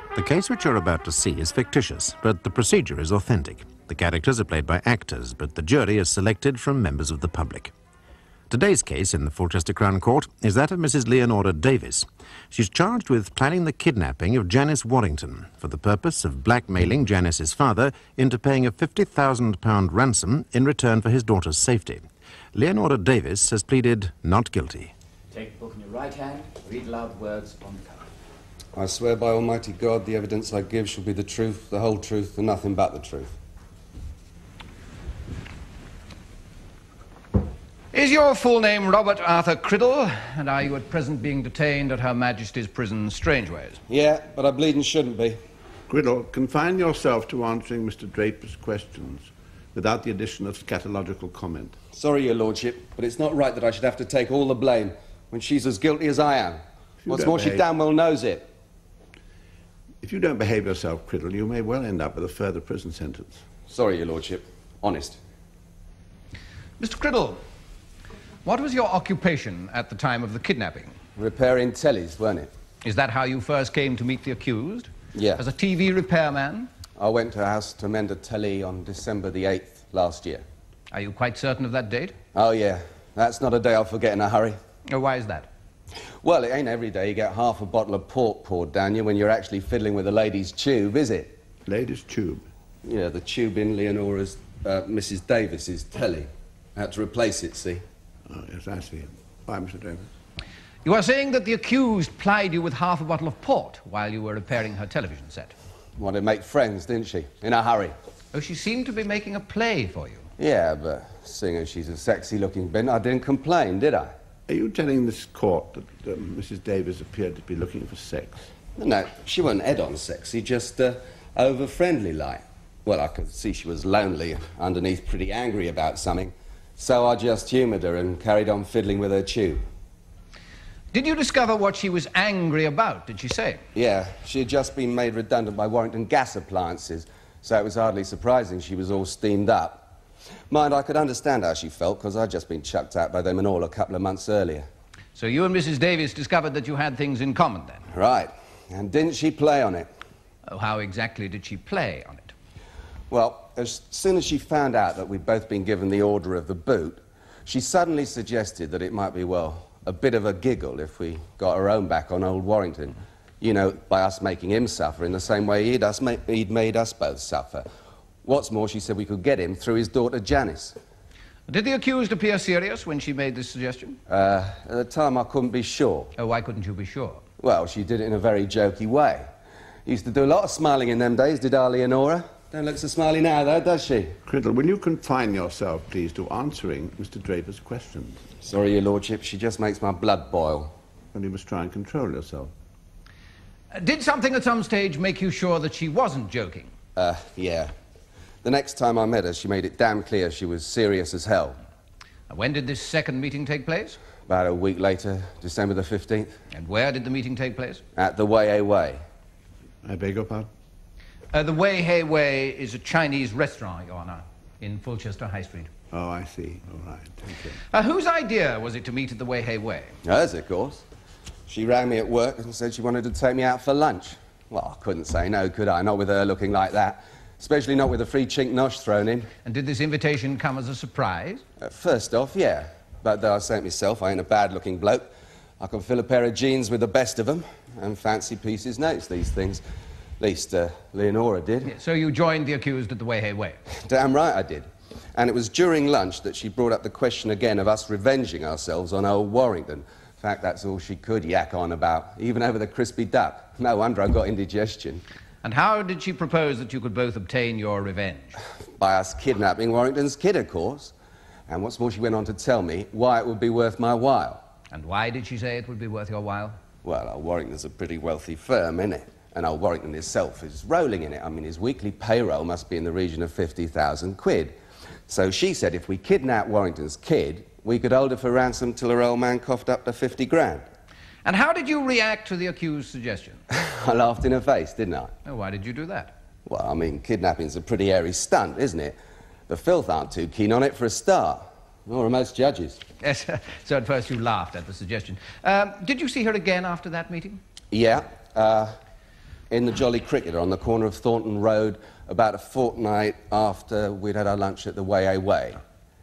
The case which you're about to see is fictitious, but the procedure is authentic. The characters are played by actors, but the jury is selected from members of the public. Today's case in the Fulchester Crown Court is that of Mrs. Leonora Davis. She's charged with planning the kidnapping of Janice Warrington for the purpose of blackmailing Janice's father into paying a £50,000 ransom in return for his daughter's safety. Leonora Davis has pleaded not guilty. Take the book in your right hand, read aloud the words on the cover. I swear by Almighty God, the evidence I give shall be the truth, the whole truth, and nothing but the truth. Is your full name Robert Arthur Criddle, and are you at present being detained at Her Majesty's Prison, Strangeways? Yeah, but I bleeding shouldn't be. Criddle, confine yourself to answering Mr. Draper's questions without the addition of scatological comment. Sorry, Your Lordship, but it's not right that I should have to take all the blame when she's as guilty as I am. What's more, she damn well knows it. If you don't behave yourself, Criddle, you may well end up with a further prison sentence. Sorry, Your Lordship. Honest. Mr. Criddle, what was your occupation at the time of the kidnapping? Repairing tellies, weren't it? Is that how you first came to meet the accused? Yeah. As a TV repairman? I went to a house to mend a telly on December the 8th last year. Are you quite certain of that date? Oh, yeah. That's not a day I'll forget in a hurry. Oh, why is that? Well, it ain't every day you get half a bottle of port poured down you when you're actually fiddling with a lady's tube, is it? Lady's tube? Yeah, the tube in Leonora's, Mrs. Davis's telly. I had to replace it, see? Oh, yes, I see. Why, Mr. Davis? You are saying that the accused plied you with half a bottle of port while you were repairing her television set? Wanted to make friends, didn't she? In a hurry. Oh, she seemed to be making a play for you. Yeah, but seeing as she's a sexy-looking bint, I didn't complain, did I? Are you telling this court that Mrs. Davis appeared to be looking for sex? No, she wasn't head-on sexy, just over-friendly like. Well, I could see she was lonely, underneath pretty angry about something. So I just humoured her and carried on fiddling with her tube. Did you discover what she was angry about, did she say? Yeah, she had just been made redundant by Warrington Gas Appliances, so it was hardly surprising she was all steamed up. Mind, I could understand how she felt, because I'd just been chucked out by them and all a couple of months earlier. So you and Mrs. Davis discovered that you had things in common, then? Right. And didn't she play on it? Oh, how exactly did she play on it? Well, as soon as she found out that we'd both been given the order of the boot, she suddenly suggested that it might be, well, a bit of a giggle if we got her own back on old Warrington. You know, by us making him suffer in the same way he'd made us both suffer. What's more, she said we could get him through his daughter Janice. Did the accused appear serious when she made this suggestion? At the time, I couldn't be sure. Oh, why couldn't you be sure? Well, she did it in a very jokey way. Used to do a lot of smiling in them days, did our Leonora? Don't look so smiley now, though, does she? Criddle, will you confine yourself, please, to answering Mr. Draper's questions? Sorry, Your Lordship, she just makes my blood boil. Well, you must try and control yourself. Did something at some stage make you sure that she wasn't joking? Yeah. The next time I met her, she made it damn clear she was serious as hell. When did this second meeting take place? About a week later, December the 15th. And where did the meeting take place? At the Way Way. I beg your pardon? The Wei Hei Wei is a Chinese restaurant, Your Honor, in Fulchester High Street. Oh, I see. All right, thank you. Whose idea was it to meet at the Wei Hei Wei? Hers, of course. She rang me at work and said she wanted to take me out for lunch. Well, I couldn't say no, could I? Not with her looking like that. Especially not with a free chink nosh thrown in. And did this invitation come as a surprise? First off, yeah. But though I say it myself, I ain't a bad-looking bloke. I can fill a pair of jeans with the best of them, and fancy pieces notice these things. At least, Leonora did. Yeah, so you joined the accused at the Wei Hei Wei? Damn right I did. And it was during lunch that she brought up the question again of us revenging ourselves on old Warrington. In fact, that's all she could yak on about, even over the crispy duck. No wonder I got indigestion. And how did she propose that you could both obtain your revenge? By us kidnapping Warrington's kid, of course. And what's more, she went on to tell me why it would be worth my while. And why did she say it would be worth your while? Well, old Warrington's a pretty wealthy firm, isn't it? And old Warrington himself is rolling in it. I mean, his weekly payroll must be in the region of 50,000 quid. So she said if we kidnap Warrington's kid, we could hold her for ransom till her old man coughed up to 50 grand. And how did you react to the accused's suggestion? I laughed in her face, didn't I? Oh, why did you do that? Well, I mean, kidnapping's a pretty airy stunt, isn't it? The filth aren't too keen on it for a start. Nor are most judges. Yes, so at first you laughed at the suggestion. Did you see her again after that meeting? Yeah. in the Jolly Cricketer on the corner of Thornton Road about a fortnight after we'd had our lunch at the Way Way.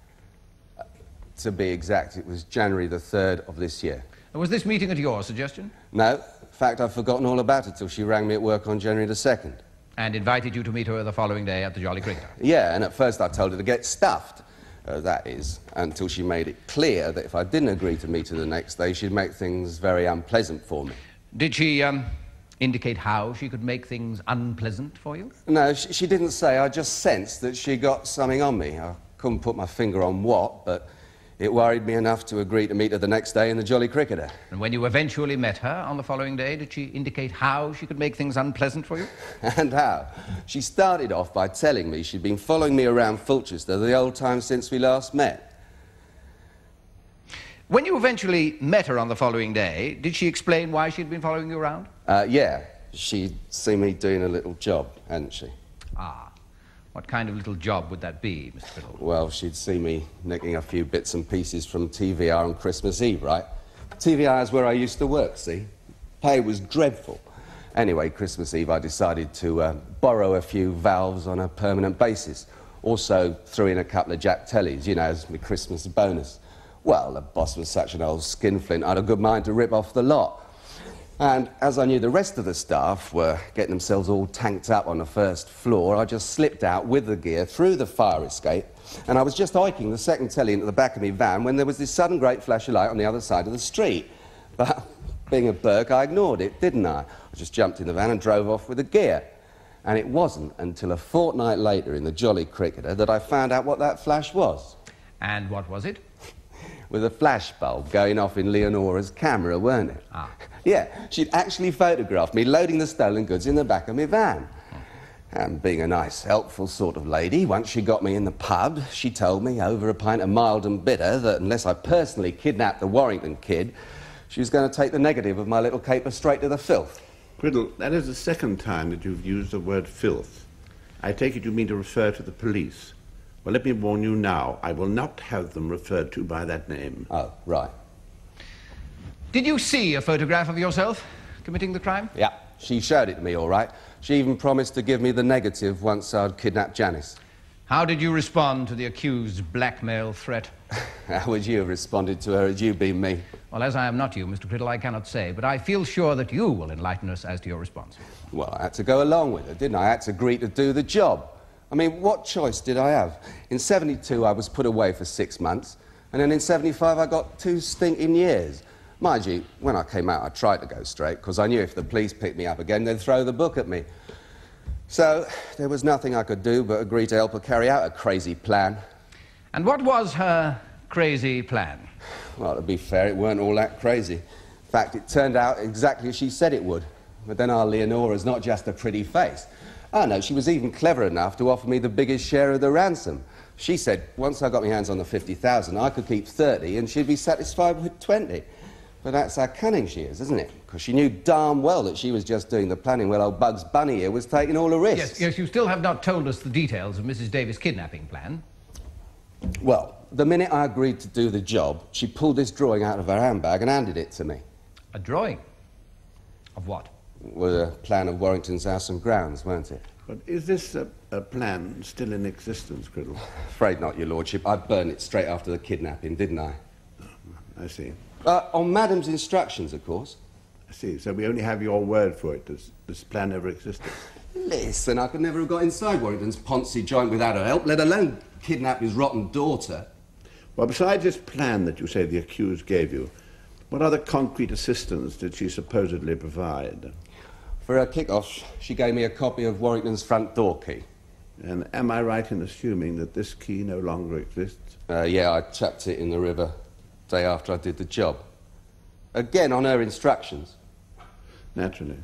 To be exact, it was January the 3rd of this year. Was this meeting at your suggestion? No. In fact, I've forgotten all about it till she rang me at work on January the 2nd. And invited you to meet her the following day at the Jolly Cricketer? Yeah, and at first I told her to get stuffed. That is, until she made it clear that if I didn't agree to meet her the next day, she'd make things very unpleasant for me. Did she indicate how she could make things unpleasant for you? No, she didn't say. I just sensed that she got something on me. I couldn't put my finger on what, but it worried me enough to agree to meet her the next day in the Jolly Cricketer. And when you eventually met her on the following day, did she indicate how she could make things unpleasant for you? And how? She started off by telling me she'd been following me around Fulchester the old time since we last met. When you eventually met her on the following day, did she explain why she'd been following you around? Yeah. She'd seen me doing a little job, hadn't she? Ah. What kind of little job would that be, Mr. Fiddle? Well, she'd see me nicking a few bits and pieces from TVR on Christmas Eve, right? TVR is where I used to work, see? Pay was dreadful. Anyway, Christmas Eve I decided to borrow a few valves on a permanent basis. Also threw in a couple of Jack Tellys, you know, as my Christmas bonus. Well, the boss was such an old skinflint, I had a good mind to rip off the lot. And as I knew the rest of the staff were getting themselves all tanked up on the first floor, I just slipped out with the gear through the fire escape, and I was just hiking the second telly into the back of my van when there was this sudden great flash of light on the other side of the street. But being a Burke, I ignored it, didn't I? I just jumped in the van and drove off with the gear. And it wasn't until a fortnight later in the Jolly Cricketer that I found out what that flash was. And what was it? With a flash bulb going off in Leonora's camera, weren't it? Ah. Yeah, she'd actually photographed me loading the stolen goods in the back of my van. And being a nice, helpful sort of lady, once she got me in the pub, she told me over a pint of mild and bitter that unless I personally kidnapped the Warrington kid, she was going to take the negative of my little caper straight to the filth. Criddle, that is the second time that you've used the word filth. I take it you mean to refer to the police. Well, let me warn you now, I will not have them referred to by that name. Oh, right. Did you see a photograph of yourself committing the crime? Yeah, she showed it to me, all right. She even promised to give me the negative once I'd kidnapped Janice. How did you respond to the accused's blackmail threat? How would you have responded to her had you been me? Well, as I am not you, Mr. Criddle, I cannot say, but I feel sure that you will enlighten us as to your response. Well, I had to go along with her, didn't I? I had to agree to do the job. I mean, what choice did I have? In 72, I was put away for 6 months, and then in 75, I got 2 stinking years. Mind you, when I came out, I tried to go straight, because I knew if the police picked me up again, they'd throw the book at me. So, there was nothing I could do but agree to help her carry out a crazy plan. And what was her crazy plan? Well, to be fair, it weren't all that crazy. In fact, it turned out exactly as she said it would. But then our Leonora's not just a pretty face. Oh, no, she was even clever enough to offer me the biggest share of the ransom. She said once I got my hands on the 50,000, I could keep 30 and she'd be satisfied with 20. But that's how cunning she is, isn't it? Because she knew darn well that she was just doing the planning while old Bugs Bunny here was taking all the risks. Yes, you still have not told us the details of Mrs. Davis' kidnapping plan. Well, the minute I agreed to do the job, she pulled this drawing out of her handbag and handed it to me. A drawing? Of what? It was a plan of Warrington's house and grounds, weren't it? But is this a plan still in existence, Criddle? Afraid not, your lordship. I burned it straight after the kidnapping, didn't I? I see. On Madam's instructions, of course. I see. So we only have your word for it. Does this plan ever existed? Listen, I could never have got inside Warrington's Ponzi joint without her help, let alone kidnap his rotten daughter. Well, besides this plan that you say the accused gave you, what other concrete assistance did she supposedly provide? For her kick-off, she gave me a copy of Warrington's front door key. And am I right in assuming that this key no longer exists? Yeah, I chucked it in the river day after I did the job. Again, on her instructions. Naturally.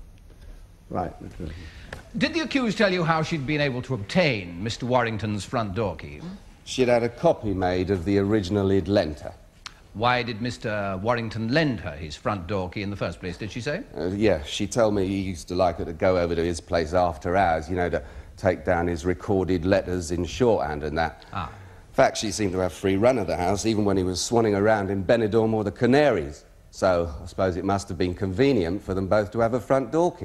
Right, naturally. Did the accused tell you how she'd been able to obtain Mr. Warrington's front door key? She'd had a copy made of the original he'd lent her. Why did Mr. Warrington lend her his front door key in the first place, did she say? Yeah, she told me he used to like her to go over to his place after hours, you know, to take down his recorded letters in shorthand and that. Ah. In fact, she seemed to have free run of the house, even when he was swanning around in Benidorm or the Canaries. So I suppose it must have been convenient for them both to have a front door key.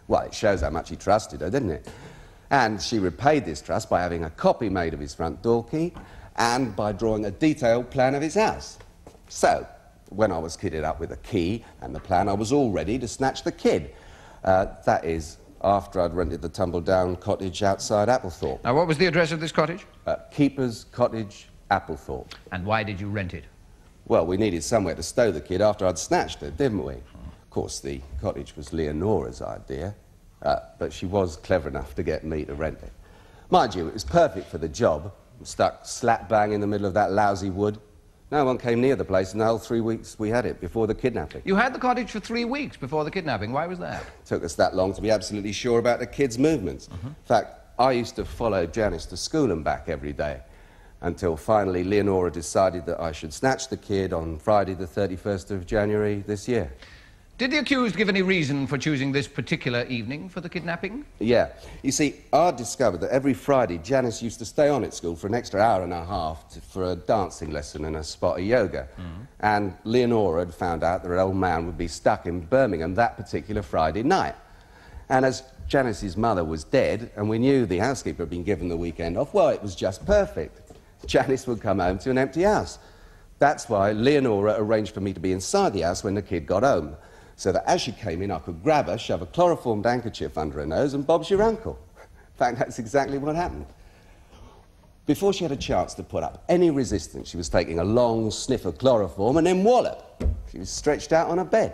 Well, it shows how much he trusted her, didn't it? And she repaid this trust by having a copy made of his front door key and by drawing a detailed plan of his house. So, when I was kitted up with a key and the plan, I was all ready to snatch the kid. That is, after I'd rented the tumble-down cottage outside Applethorpe. Now, what was the address of this cottage? Keeper's Cottage, Applethorpe. And why did you rent it? Well, we needed somewhere to stow the kid after I'd snatched her, didn't we? Of course, the cottage was Leonora's idea, but she was clever enough to get me to rent it. Mind you, it was perfect for the job. Stuck slap bang in the middle of that lousy wood. No one came near the place in the whole 3 weeks we had it before the kidnapping. You had the cottage for 3 weeks before the kidnapping. Why was that? It took us that long to be absolutely sure about the kid's movements. In fact, I used to follow Janice to school and back every day, until finally Leonora decided that I should snatch the kid on Friday the 31st of January this year. Did the accused give any reason for choosing this particular evening for the kidnapping? Yeah. You see, I discovered that every Friday Janice used to stay on at school for an extra hour and a half for a dancing lesson and a spot of yoga. And Leonora had found out that her old man would be stuck in Birmingham that particular Friday night. And as Janice's mother was dead, and we knew the housekeeper had been given the weekend off, well, it was just perfect. Janice would come home to an empty house. That's why Leonora arranged for me to be inside the house when the kid got home, so that as she came in, I could grab her, shove a chloroformed handkerchief under her nose, and Bob's your uncle. In fact, that's exactly what happened. Before she had a chance to put up any resistance, she was taking a long sniff of chloroform, and then wallop, she was stretched out on a bed.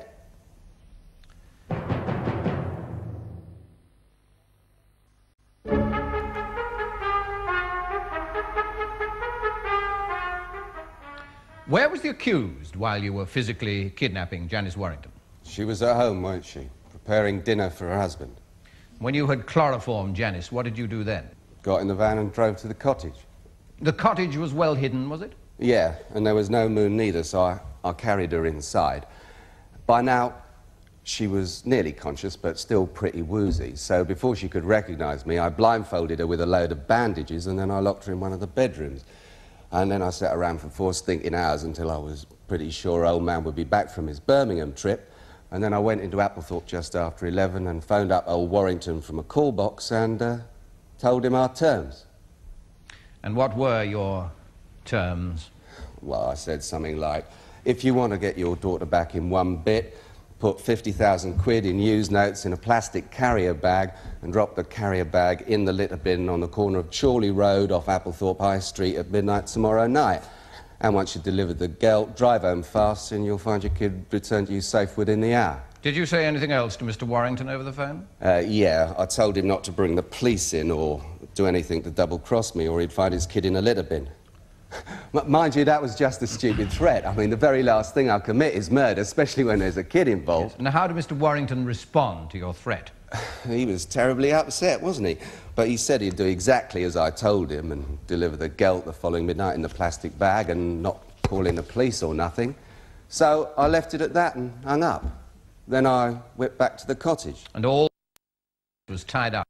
Where was the accused while you were physically kidnapping Janice Warrington? She was at home, weren't she? Preparing dinner for her husband. When you had chloroformed Janice, what did you do then? Got in the van and drove to the cottage. The cottage was well hidden, was it? Yeah, and there was no moon neither, so I carried her inside. By now, she was nearly conscious, but still pretty woozy, so before she could recognise me, I blindfolded her with a load of bandages, and then I locked her in one of the bedrooms. And then I sat around for 4 stinking hours until I was pretty sure old man would be back from his Birmingham trip. And then I went into Applethorpe just after 11 and phoned up old Warrington from a call box and told him our terms. And what were your terms? Well, I said something like, if you want to get your daughter back in one bit, put 50,000 quid in used notes in a plastic carrier bag and drop the carrier bag in the litter bin on the corner of Chorley Road off Applethorpe High Street at midnight tomorrow night. And once you've delivered the gelt, drive home fast and you'll find your kid returned to you safe within the hour. Did you say anything else to Mr. Warrington over the phone? Yeah, I told him not to bring the police in or do anything to double-cross me or he'd find his kid in a litter bin. Mind you, that was just a stupid threat. I mean, the very last thing I'll commit is murder, especially when there's a kid involved. Yes. Now, how did Mr. Warrington respond to your threat? He was terribly upset, wasn't he? But he said he'd do exactly as I told him and deliver the gelt the following midnight in the plastic bag and not call in the police or nothing. So I left it at that and hung up. Then I whipped back to the cottage. And all was tied up?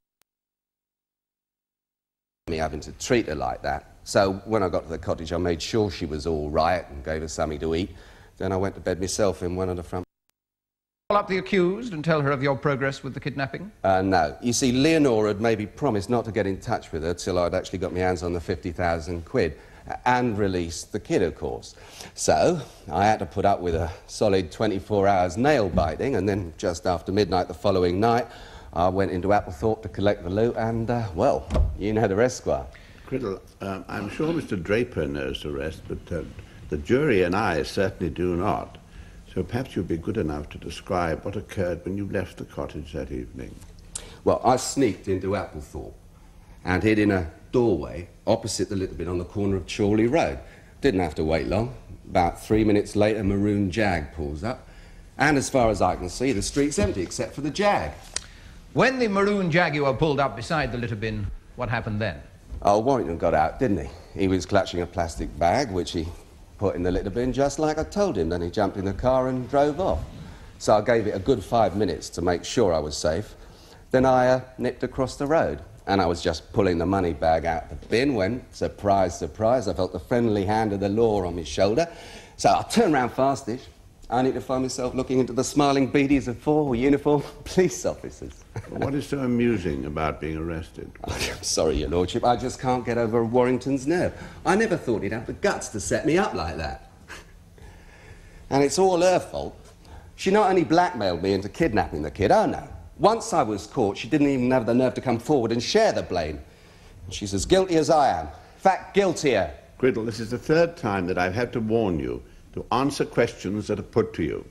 Me having to treat her like that. So when I got to the cottage, I made sure she was all right and gave her something to eat. Then I went to bed myself in one of the front... Call up the accused and tell her of your progress with the kidnapping? No. You see, Leonora had maybe promised not to get in touch with her till I'd actually got my hands on the 50,000 quid. And released the kid, of course. So I had to put up with a solid 24 hours nail biting, and then just after midnight the following night, I went into Applethorpe to collect the loot, and, well, you know the rest, Squire. Criddle, I'm sure Mr. Draper knows the rest, but the jury and I certainly do not. So perhaps you'd be good enough to describe what occurred when you left the cottage that evening. Well, I sneaked into Applethorpe and hid in a doorway opposite the little bit on the corner of Chorley Road. Didn't have to wait long. About 3 minutes later, a maroon Jag pulls up. And as far as I can see, the street's empty except for the Jag. When the maroon Jaguar pulled up beside the litter bin, what happened then? Oh, Warrington got out, didn't he? He was clutching a plastic bag, which he put in the litter bin just like I told him. Then he jumped in the car and drove off. So I gave it a good 5 minutes to make sure I was safe. Then I nipped across the road. And I was just pulling the money bag out the bin when, surprise, surprise, I felt the friendly hand of the law on my shoulder. So I turned round fastish, only to find myself looking into the smiling beadies of 4 uniformed police officers. What is so amusing about being arrested? I'm sorry, Your Lordship, I just can't get over Warrington's nerve. I never thought he'd have the guts to set me up like that. And it's all her fault. She not only blackmailed me into kidnapping the kid, oh no. Once I was caught, she didn't even have the nerve to come forward and share the blame. She's as guilty as I am. In fact, guiltier. Criddle, this is the 3rd time that I've had to warn you to answer questions that are put to you.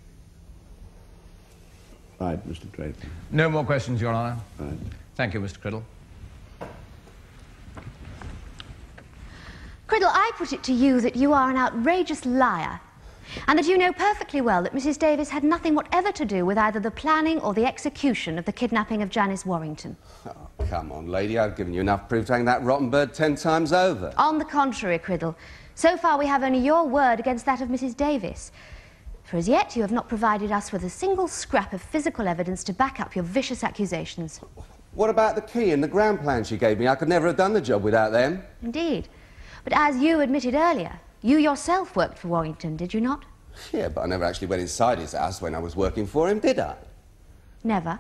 Right, Mr. Drayton. No more questions, Your Honour. Right. Thank you, Mr. Criddle. Criddle, I put it to you that you are an outrageous liar, and that you know perfectly well that Mrs. Davis had nothing whatever to do with either the planning or the execution of the kidnapping of Janice Warrington. Oh, come on, lady, I've given you enough proof to hang that rotten bird 10 times over. On the contrary, Criddle, so far we have only your word against that of Mrs. Davis. For as yet you have not provided us with a single scrap of physical evidence to back up your vicious accusations. What about the key and the ground plan she gave me? I could never have done the job without them. Indeed. But as you admitted earlier, you yourself worked for Warrington, did you not? Yeah, but I never actually went inside his house when I was working for him, did I? Never.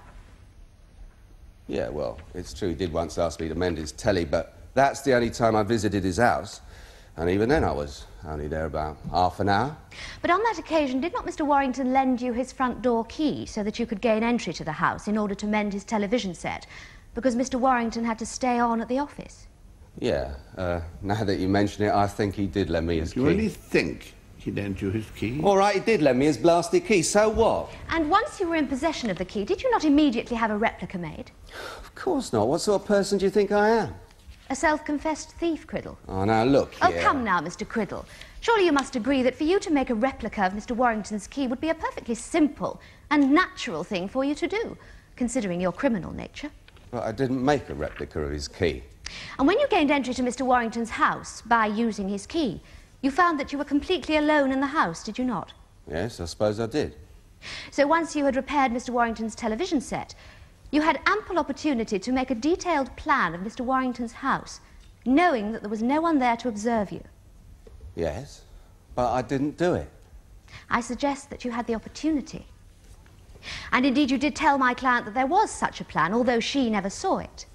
Yeah, well, it's true, he did once ask me to mend his telly, but that's the only time I visited his house. And even then I was only there about half an hour. But on that occasion, did not Mr. Warrington lend you his front door key so that you could gain entry to the house in order to mend his television set? Because Mr. Warrington had to stay on at the office. Yeah, now that you mention it, I think he did lend me his key. You really think he lent you his key? All right, he did lend me his blasted key, so what? And once you were in possession of the key, did you not immediately have a replica made? Of course not. What sort of person do you think I am? A self-confessed thief, Criddle. Oh, now look here. Oh, come now, Mr. Criddle. Surely you must agree that for you to make a replica of Mr. Warrington's key would be a perfectly simple and natural thing for you to do, considering your criminal nature. But I didn't make a replica of his key. And when you gained entry to Mr. Warrington's house by using his key, you found that you were completely alone in the house, did you not? Yes, I suppose I did. So once you had repaired Mr. Warrington's television set, you had ample opportunity to make a detailed plan of Mr. Warrington's house, knowing that there was no one there to observe you. Yes, but I didn't do it. I suggest that you had the opportunity. And indeed you did tell my client that there was such a plan, although she never saw it.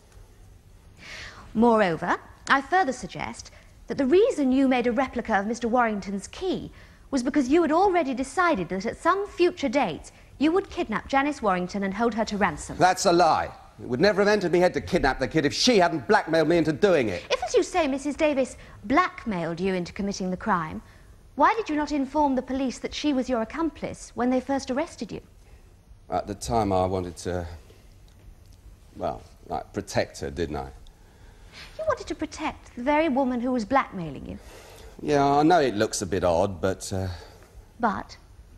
Moreover, I further suggest that the reason you made a replica of Mr. Warrington's key was because you had already decided that at some future date you would kidnap Janice Warrington and hold her to ransom. That's a lie. It would never have entered my head to kidnap the kid if she hadn't blackmailed me into doing it. If, as you say, Mrs. Davis blackmailed you into committing the crime, why did you not inform the police that she was your accomplice when they first arrested you? At the time, I wanted to, well, like, protect her, didn't I? You wanted to protect the very woman who was blackmailing you? Yeah, I know it looks a bit odd, but... But?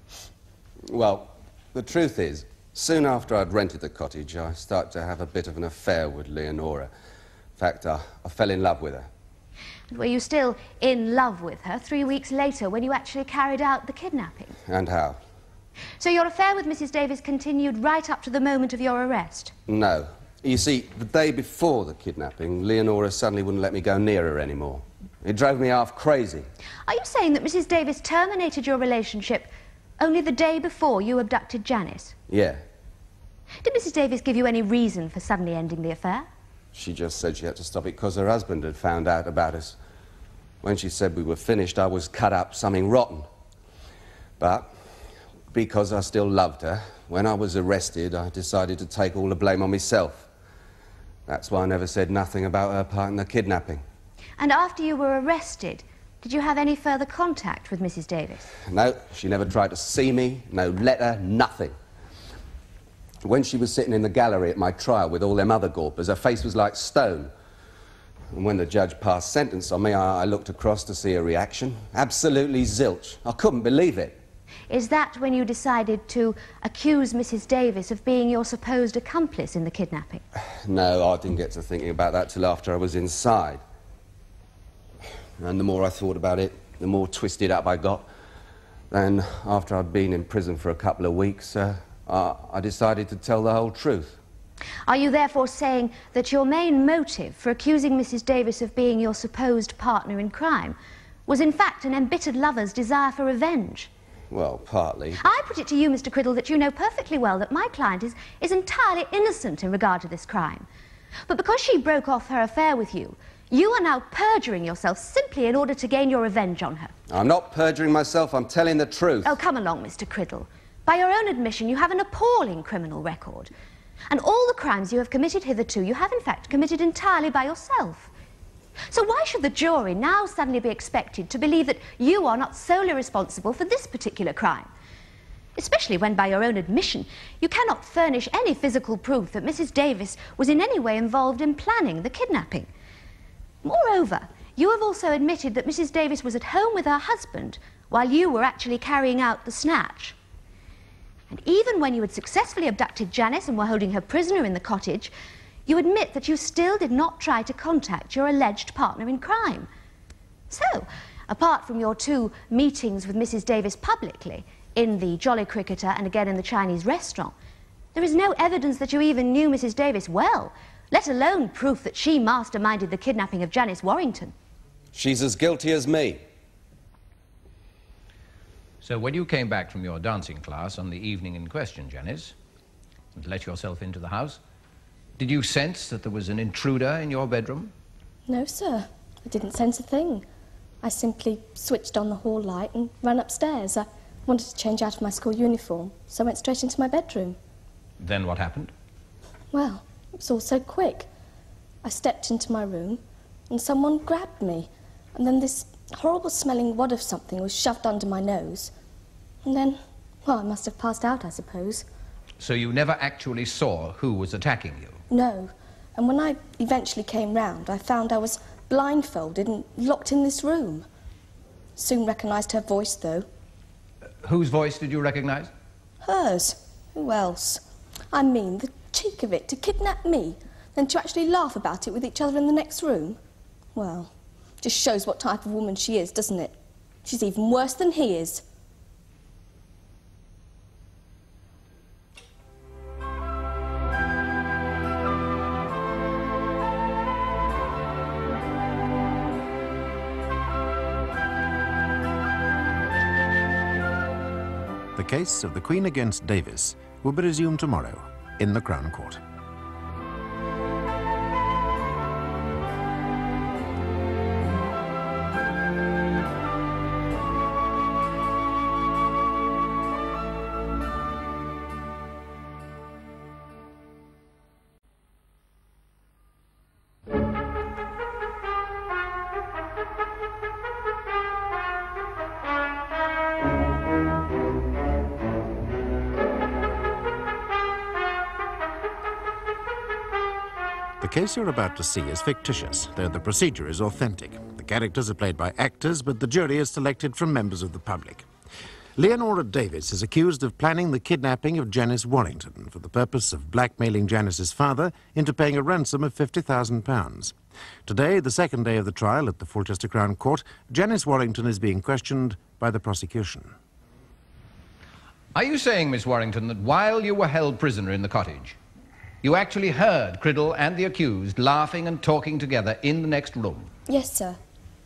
Well, the truth is, soon after I'd rented the cottage, I started to have a bit of an affair with Leonora. In fact, I fell in love with her. And were you still in love with her 3 weeks later when you actually carried out the kidnapping? And how? So your affair with Mrs. Davis continued right up to the moment of your arrest? No. You see, the day before the kidnapping, Leonora suddenly wouldn't let me go near her anymore. It drove me half crazy. Are you saying that Mrs. Davis terminated your relationship only the day before you abducted Janice? Yeah. Did Mrs. Davis give you any reason for suddenly ending the affair? She just said she had to stop it because her husband had found out about us. When she said we were finished, I was cut up something rotten. But because I still loved her, when I was arrested, I decided to take all the blame on myself. That's why I never said nothing about her part in the kidnapping. And after you were arrested, did you have any further contact with Mrs. Davis? No, she never tried to see me, no letter, nothing. When she was sitting in the gallery at my trial with all them other gawpers, her face was like stone. And when the judge passed sentence on me, I looked across to see her reaction. Absolutely zilch. I couldn't believe it. Is that when you decided to accuse Mrs. Davis of being your supposed accomplice in the kidnapping? No, I didn't get to thinking about that till after I was inside. And the more I thought about it, the more twisted up I got. Then, after I'd been in prison for a couple of weeks, I decided to tell the whole truth. Are you therefore saying that your main motive for accusing Mrs. Davis of being your supposed partner in crime was in fact an embittered lover's desire for revenge? Well, partly. I put it to you, Mr. Criddle, that you know perfectly well that my client is entirely innocent in regard to this crime. But because she broke off her affair with you, you are now perjuring yourself simply in order to gain your revenge on her. I'm not perjuring myself, I'm telling the truth. Oh, come along, Mr. Criddle. By your own admission, you have an appalling criminal record. And all the crimes you have committed hitherto, you have in fact committed entirely by yourself. So why should the jury now suddenly be expected to believe that you are not solely responsible for this particular crime? Especially when, by your own admission, you cannot furnish any physical proof that Mrs. Davis was in any way involved in planning the kidnapping. Moreover, you have also admitted that Mrs. Davis was at home with her husband while you were actually carrying out the snatch. And even when you had successfully abducted Janice and were holding her prisoner in the cottage, you admit that you still did not try to contact your alleged partner in crime. So, apart from your 2 meetings with Mrs. Davis publicly, in the Jolly Cricketer and again in the Chinese restaurant, there is no evidence that you even knew Mrs. Davis well, let alone proof that she masterminded the kidnapping of Janice Warrington. She's as guilty as me. So when you came back from your dancing class on the evening in question, Janice, and let yourself into the house, did you sense that there was an intruder in your bedroom? No, sir. I didn't sense a thing. I simply switched on the hall light and ran upstairs. I wanted to change out of my school uniform, so I went straight into my bedroom. Then what happened? Well, it was all so quick. I stepped into my room and someone grabbed me, and then this horrible smelling wad of something was shoved under my nose. And then, well, I must have passed out, I suppose. So you never actually saw who was attacking you? No. And when I eventually came round, I found I was blindfolded and locked in this room. Soon recognised her voice, though. Whose voice did you recognise? Hers. Who else? I mean, the cheek of it, to kidnap me, then to actually laugh about it with each other in the next room. Well, just shows what type of woman she is, doesn't it? She's even worse than he is. The case of the Queen against Davis will be resumed tomorrow in the Crown Court. The case you're about to see is fictitious, though the procedure is authentic. The characters are played by actors, but the jury is selected from members of the public. Leonora Davis is accused of planning the kidnapping of Janice Warrington for the purpose of blackmailing Janice's father into paying a ransom of £50,000. Today, the second day of the trial at the Fulchester Crown Court, Janice Warrington is being questioned by the prosecution. Are you saying, Miss Warrington, that while you were held prisoner in the cottage, you actually heard Criddle and the accused laughing and talking together in the next room? Yes, sir.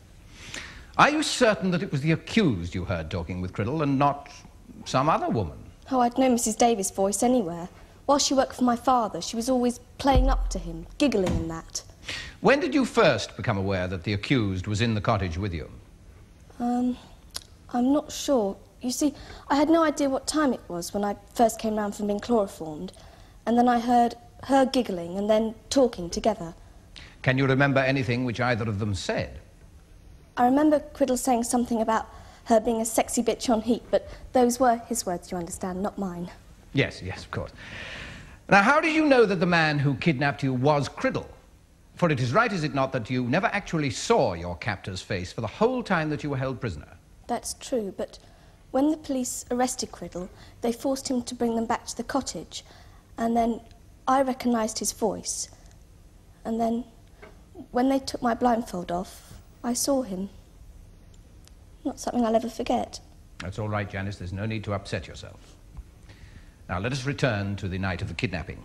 Are you certain that it was the accused you heard talking with Criddle and not some other woman? Oh, I'd know Mrs. Davis' voice anywhere. While she worked for my father, she was always playing up to him, giggling and that. When did you first become aware that the accused was in the cottage with you? I'm not sure. You see, I had no idea what time it was when I first came round from being chloroformed, and then I heard her giggling and then talking together. Can you remember anything which either of them said? I remember Criddle saying something about her being a sexy bitch on heat, but those were his words, you understand, not mine. Yes, of course. Now, how did you know that the man who kidnapped you was Criddle? For it is right, is it not, that you never actually saw your captor's face for the whole time that you were held prisoner? That's true, but when the police arrested Criddle, they forced him to bring them back to the cottage, and then I recognised his voice. And then, when they took my blindfold off, I saw him. Not something I'll ever forget. That's all right, Janice. There's no need to upset yourself. Now, let us return to the night of the kidnapping.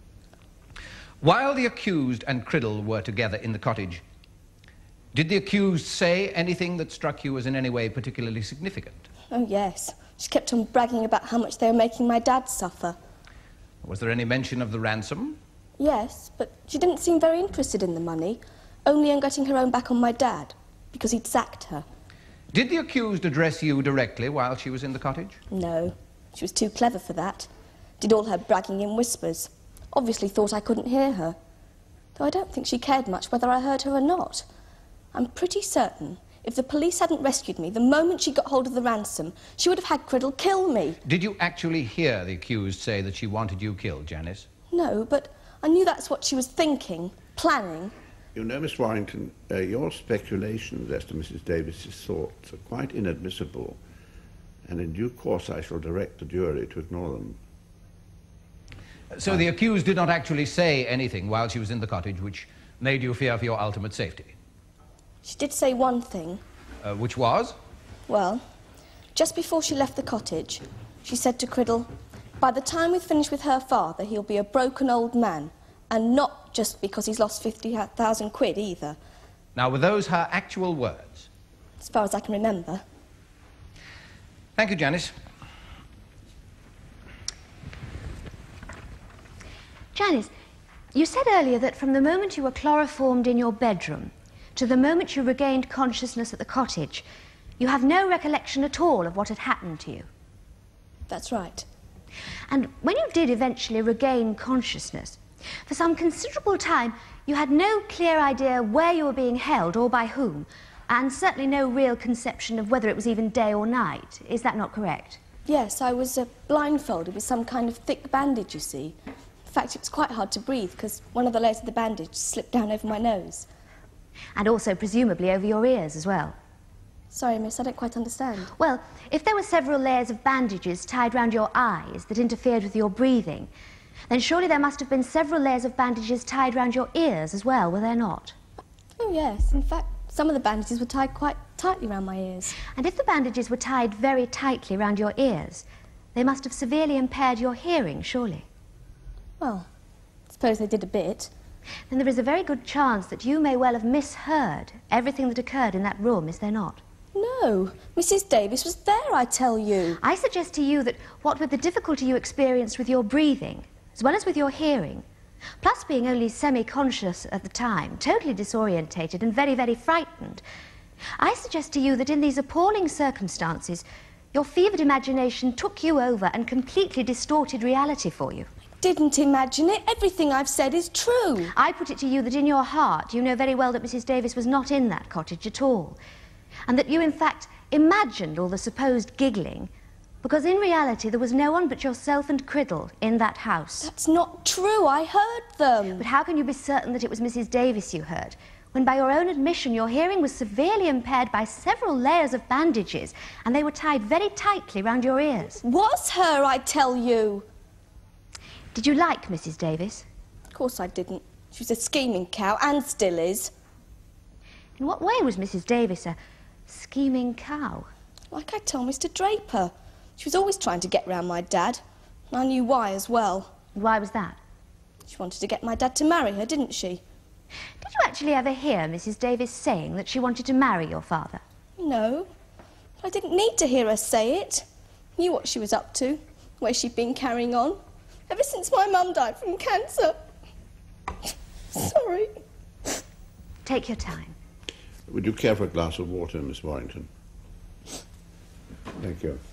While the accused and Criddle were together in the cottage, did the accused say anything that struck you as in any way particularly significant? Oh, yes. She kept on bragging about how much they were making my dad suffer. Was there any mention of the ransom? Yes, but she didn't seem very interested in the money, only in getting her own back on my dad, because he'd sacked her. Did the accused address you directly while she was in the cottage? No, she was too clever for that. Did all her bragging in whispers. Obviously thought I couldn't hear her. Though I don't think she cared much whether I heard her or not. I'm pretty certain if the police hadn't rescued me the moment she got hold of the ransom, she would have had Criddle kill me. Did you actually hear the accused say that she wanted you killed, Janice? No, but I knew that's what she was thinking, planning. You know, Miss Warrington, your speculations as to Mrs. Davis's thoughts are quite inadmissible, and in due course I shall direct the jury to ignore them. So the accused did not actually say anything while she was in the cottage which made you fear for your ultimate safety? She did say one thing. Which was? Well, just before she left the cottage, she said to Criddle, "By the time we've finished with her father, he'll be a broken old man, and not just because he's lost 50,000 quid either." Now, were those her actual words? As far as I can remember. Thank you, Janice. Janice, you said earlier that from the moment you were chloroformed in your bedroom to the moment you regained consciousness at the cottage, you have no recollection at all of what had happened to you. That's right. And when you did eventually regain consciousness, for some considerable time you had no clear idea where you were being held or by whom, and certainly no real conception of whether it was even day or night. Is that not correct? Yes, I was blindfolded with some kind of thick bandage, you see. In fact, it was quite hard to breathe because one of the layers of the bandage slipped down over my nose. And also presumably over your ears as well. Sorry, miss, I don't quite understand. Well, if there were several layers of bandages tied round your eyes that interfered with your breathing, then surely there must have been several layers of bandages tied round your ears as well, were there not? Oh, yes. In fact, some of the bandages were tied quite tightly round my ears. And if the bandages were tied very tightly round your ears, they must have severely impaired your hearing, surely. Well, I suppose they did a bit. Then there is a very good chance that you may well have misheard everything that occurred in that room, is there not? No, Mrs. Davis was there, I tell you. I suggest to you that what with the difficulty you experienced with your breathing, as well as with your hearing, plus being only semi-conscious at the time, totally disorientated and very, very frightened, I suggest to you that in these appalling circumstances, your fevered imagination took you over and completely distorted reality for you. Didn't imagine it. Everything I've said is true. I put it to you that in your heart you know very well that Mrs. Davis was not in that cottage at all, and that you in fact imagined all the supposed giggling, because in reality there was no one but yourself and Criddle in that house. That's not true. I heard them. But how can you be certain that it was Mrs. Davis you heard, when by your own admission your hearing was severely impaired by several layers of bandages, and they were tied very tightly round your ears? Was her, I tell you. Did you like Mrs. Davis? Of course I didn't. She was a scheming cow, and still is. In what way was Mrs. Davis a scheming cow? Like I told Mr. Draper. She was always trying to get round my dad. And I knew why as well. And why was that? She wanted to get my dad to marry her, didn't she? Did you actually ever hear Mrs. Davis saying that she wanted to marry your father? No. I didn't need to hear her say it. Knew what she was up to, the way she'd been carrying on. Ever since my mum died from cancer. Sorry. Take your time. Would you care for a glass of water, Miss Warrington? Thank you.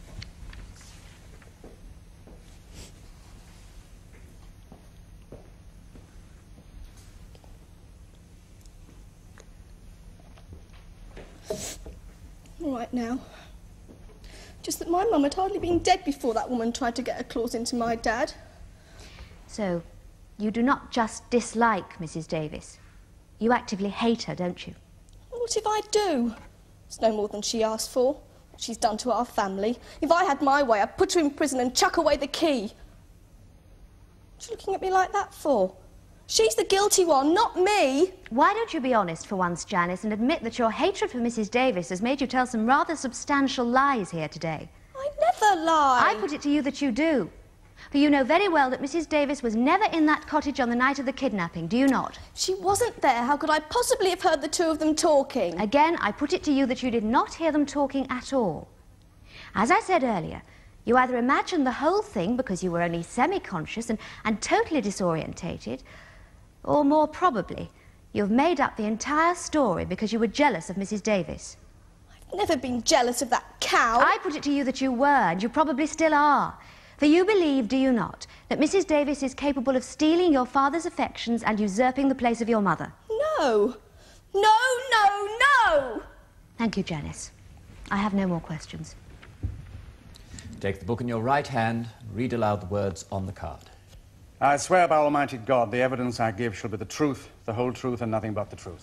All right now. Just that my mum had hardly been dead before that woman tried to get her claws into my dad. So, you do not just dislike Mrs. Davis. You actively hate her, don't you? What if I do? It's no more than she asked for. What she's done to our family. If I had my way, I'd put her in prison and chuck away the key. What are you looking at me like that for? She's the guilty one, not me. Why don't you be honest for once, Janice, and admit that your hatred for Mrs. Davis has made you tell some rather substantial lies here today? I never lie. I put it to you that you do. For you know very well that Mrs. Davis was never in that cottage on the night of the kidnapping, do you not? She wasn't there. How could I possibly have heard the two of them talking? Again, I put it to you that you did not hear them talking at all. As I said earlier, you either imagined the whole thing because you were only semi-conscious and totally disorientated, or more probably, you've made up the entire story because you were jealous of Mrs. Davis. I've never been jealous of that cow. I put it to you that you were, and you probably still are. For you believe, do you not, that Mrs. Davis is capable of stealing your father's affections and usurping the place of your mother? No. No, no, no! Thank you, Janice. I have no more questions. Take the book in your right hand, read aloud the words on the card. I swear by Almighty God, the evidence I give shall be the truth, the whole truth, and nothing but the truth.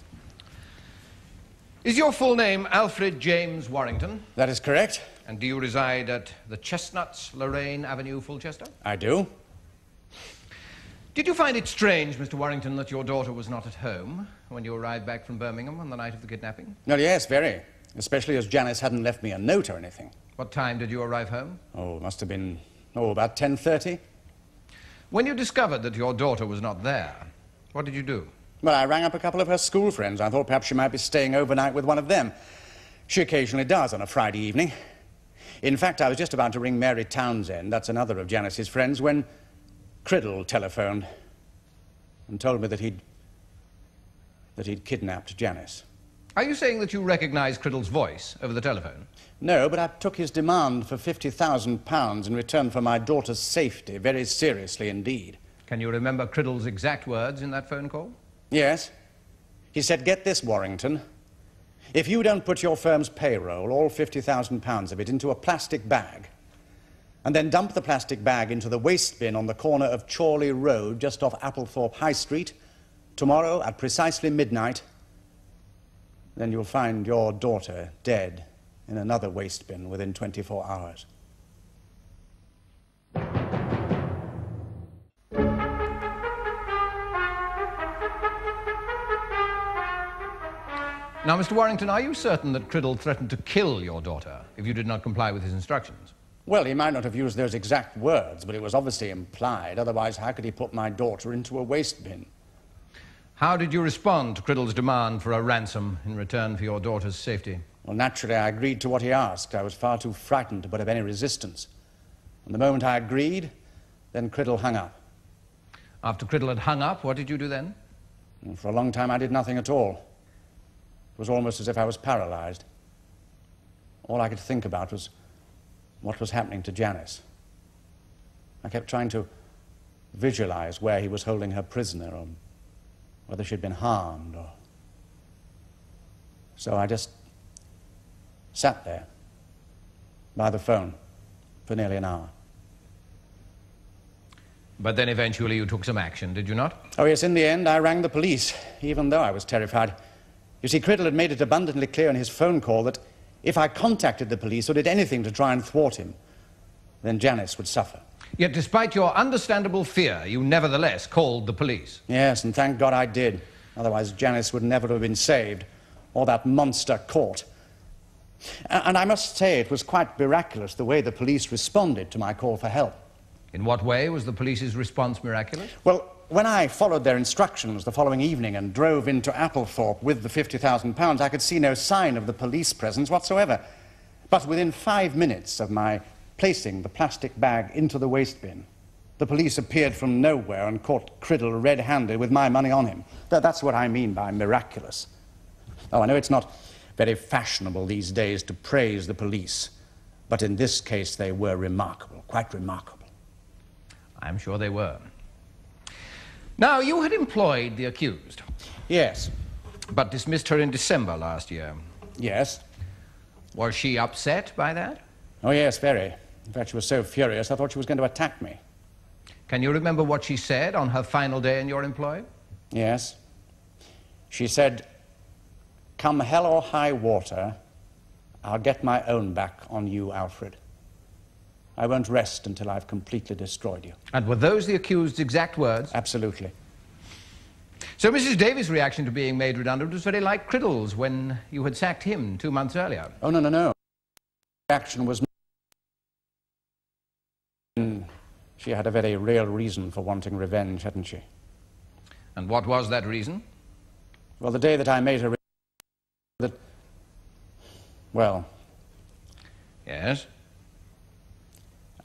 Is your full name Alfred James Warrington? That is correct. And do you reside at the Chestnuts, Lorraine Avenue, Fulchester? I do. Did you find it strange, Mr. Warrington, that your daughter was not at home when you arrived back from Birmingham on the night of the kidnapping? No, yes, very. Especially as Janice hadn't left me a note or anything. What time did you arrive home? Oh, it must have been, about 10:30. When you discovered that your daughter was not there, what did you do? Well, I rang up a couple of her school friends. I thought perhaps she might be staying overnight with one of them. She occasionally does on a Friday evening. In fact, I was just about to ring Mary Townsend, that's another of Janice's friends, when Criddle telephoned and told me that he'd kidnapped Janice. Are you saying that you recognized Criddle's voice over the telephone? No, but I took his demand for £50,000 in return for my daughter's safety very seriously indeed. Can you remember Criddle's exact words in that phone call? Yes. He said, "Get this, Warrington. If you don't put your firm's payroll, all £50,000 of it, into a plastic bag, and then dump the plastic bag into the waste bin on the corner of Chorley Road, just off Applethorpe High Street, tomorrow at precisely midnight, then you'll find your daughter dead in another waste bin within 24 hours. Now, Mr. Warrington, are you certain that Criddle threatened to kill your daughter if you did not comply with his instructions? Well, he might not have used those exact words, but it was obviously implied. Otherwise, how could he put my daughter into a waste bin? How did you respond to Criddle's demand for a ransom in return for your daughter's safety? Well, naturally, I agreed to what he asked. I was far too frightened to put up any resistance. And the moment I agreed, then Criddle hung up. After Criddle had hung up, what did you do then? And for a long time, I did nothing at all. It was almost as if I was paralyzed. All I could think about was what was happening to Janice. I kept trying to visualize where he was holding her prisoner, or whether she'd been harmed, or... So I just sat there by the phone for nearly an hour. But then eventually you took some action, did you not? Oh, yes, in the end, I rang the police, even though I was terrified. You see, Criddle had made it abundantly clear in his phone call that if I contacted the police or did anything to try and thwart him, then Janice would suffer. Yet despite your understandable fear, you nevertheless called the police. Yes, and thank God I did. Otherwise, Janice would never have been saved, or that monster caught. And I must say, it was quite miraculous the way the police responded to my call for help. In what way was the police's response miraculous? Well, when I followed their instructions the following evening and drove into Applethorpe with the £50,000, I could see no sign of the police presence whatsoever. But within 5 minutes of my placing the plastic bag into the waste bin, the police appeared from nowhere and caught Criddle red-handed with my money on him. That's what I mean by miraculous. Oh, I know it's not very fashionable these days to praise the police, but in this case they were remarkable, quite remarkable. I'm sure they were. Now, you had employed the accused. Yes. But dismissed her in December last year. Yes. Was she upset by that? Oh, yes, very. In fact, she was so furious, I thought she was going to attack me. Can you remember what she said on her final day in your employ? Yes. She said, "Come hell or high water, I'll get my own back on you, Alfred. I won't rest until I've completely destroyed you." And were those the accused's exact words? Absolutely. So Mrs. Davis' reaction to being made redundant was very like Criddle's when you had sacked him 2 months earlier. Oh, no, no, no. The reaction was... She had a very real reason for wanting revenge, hadn't she? And what was that reason? Well, the day that I made her... Well... Yes?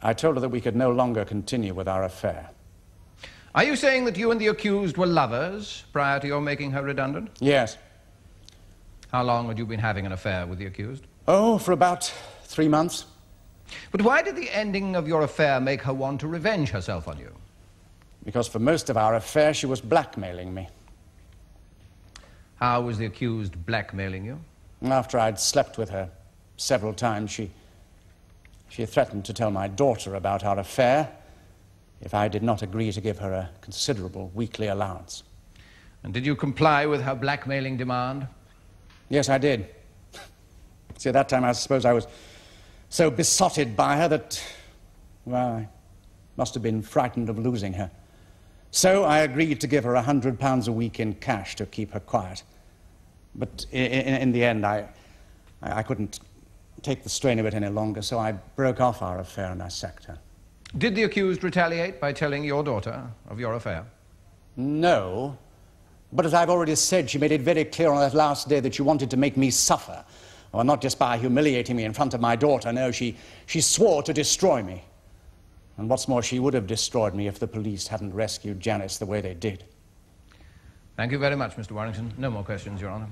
I told her that we could no longer continue with our affair. Are you saying that you and the accused were lovers prior to your making her redundant? Yes. How long had you been having an affair with the accused? Oh, for about 3 months. But why did the ending of your affair make her want to revenge herself on you? Because for most of our affair, she was blackmailing me. How was the accused blackmailing you? After I'd slept with her several times, she threatened to tell my daughter about our affair if I did not agree to give her a considerable weekly allowance. And did you comply with her blackmailing demand? Yes, I did. See, at that time, I suppose I was so besotted by her that, well, I must have been frightened of losing her. So I agreed to give her £100 a week in cash to keep her quiet. But in the end, I couldn't take the strain of it any longer, so I broke off our affair and I sacked her. Did the accused retaliate by telling your daughter of your affair? No, but as I've already said, she made it very clear on that last day that she wanted to make me suffer. Well, not just by humiliating me in front of my daughter, no, she swore to destroy me. And what's more, she would have destroyed me if the police hadn't rescued Janice the way they did. Thank you very much, Mr. Warrington. No more questions, Your Honor.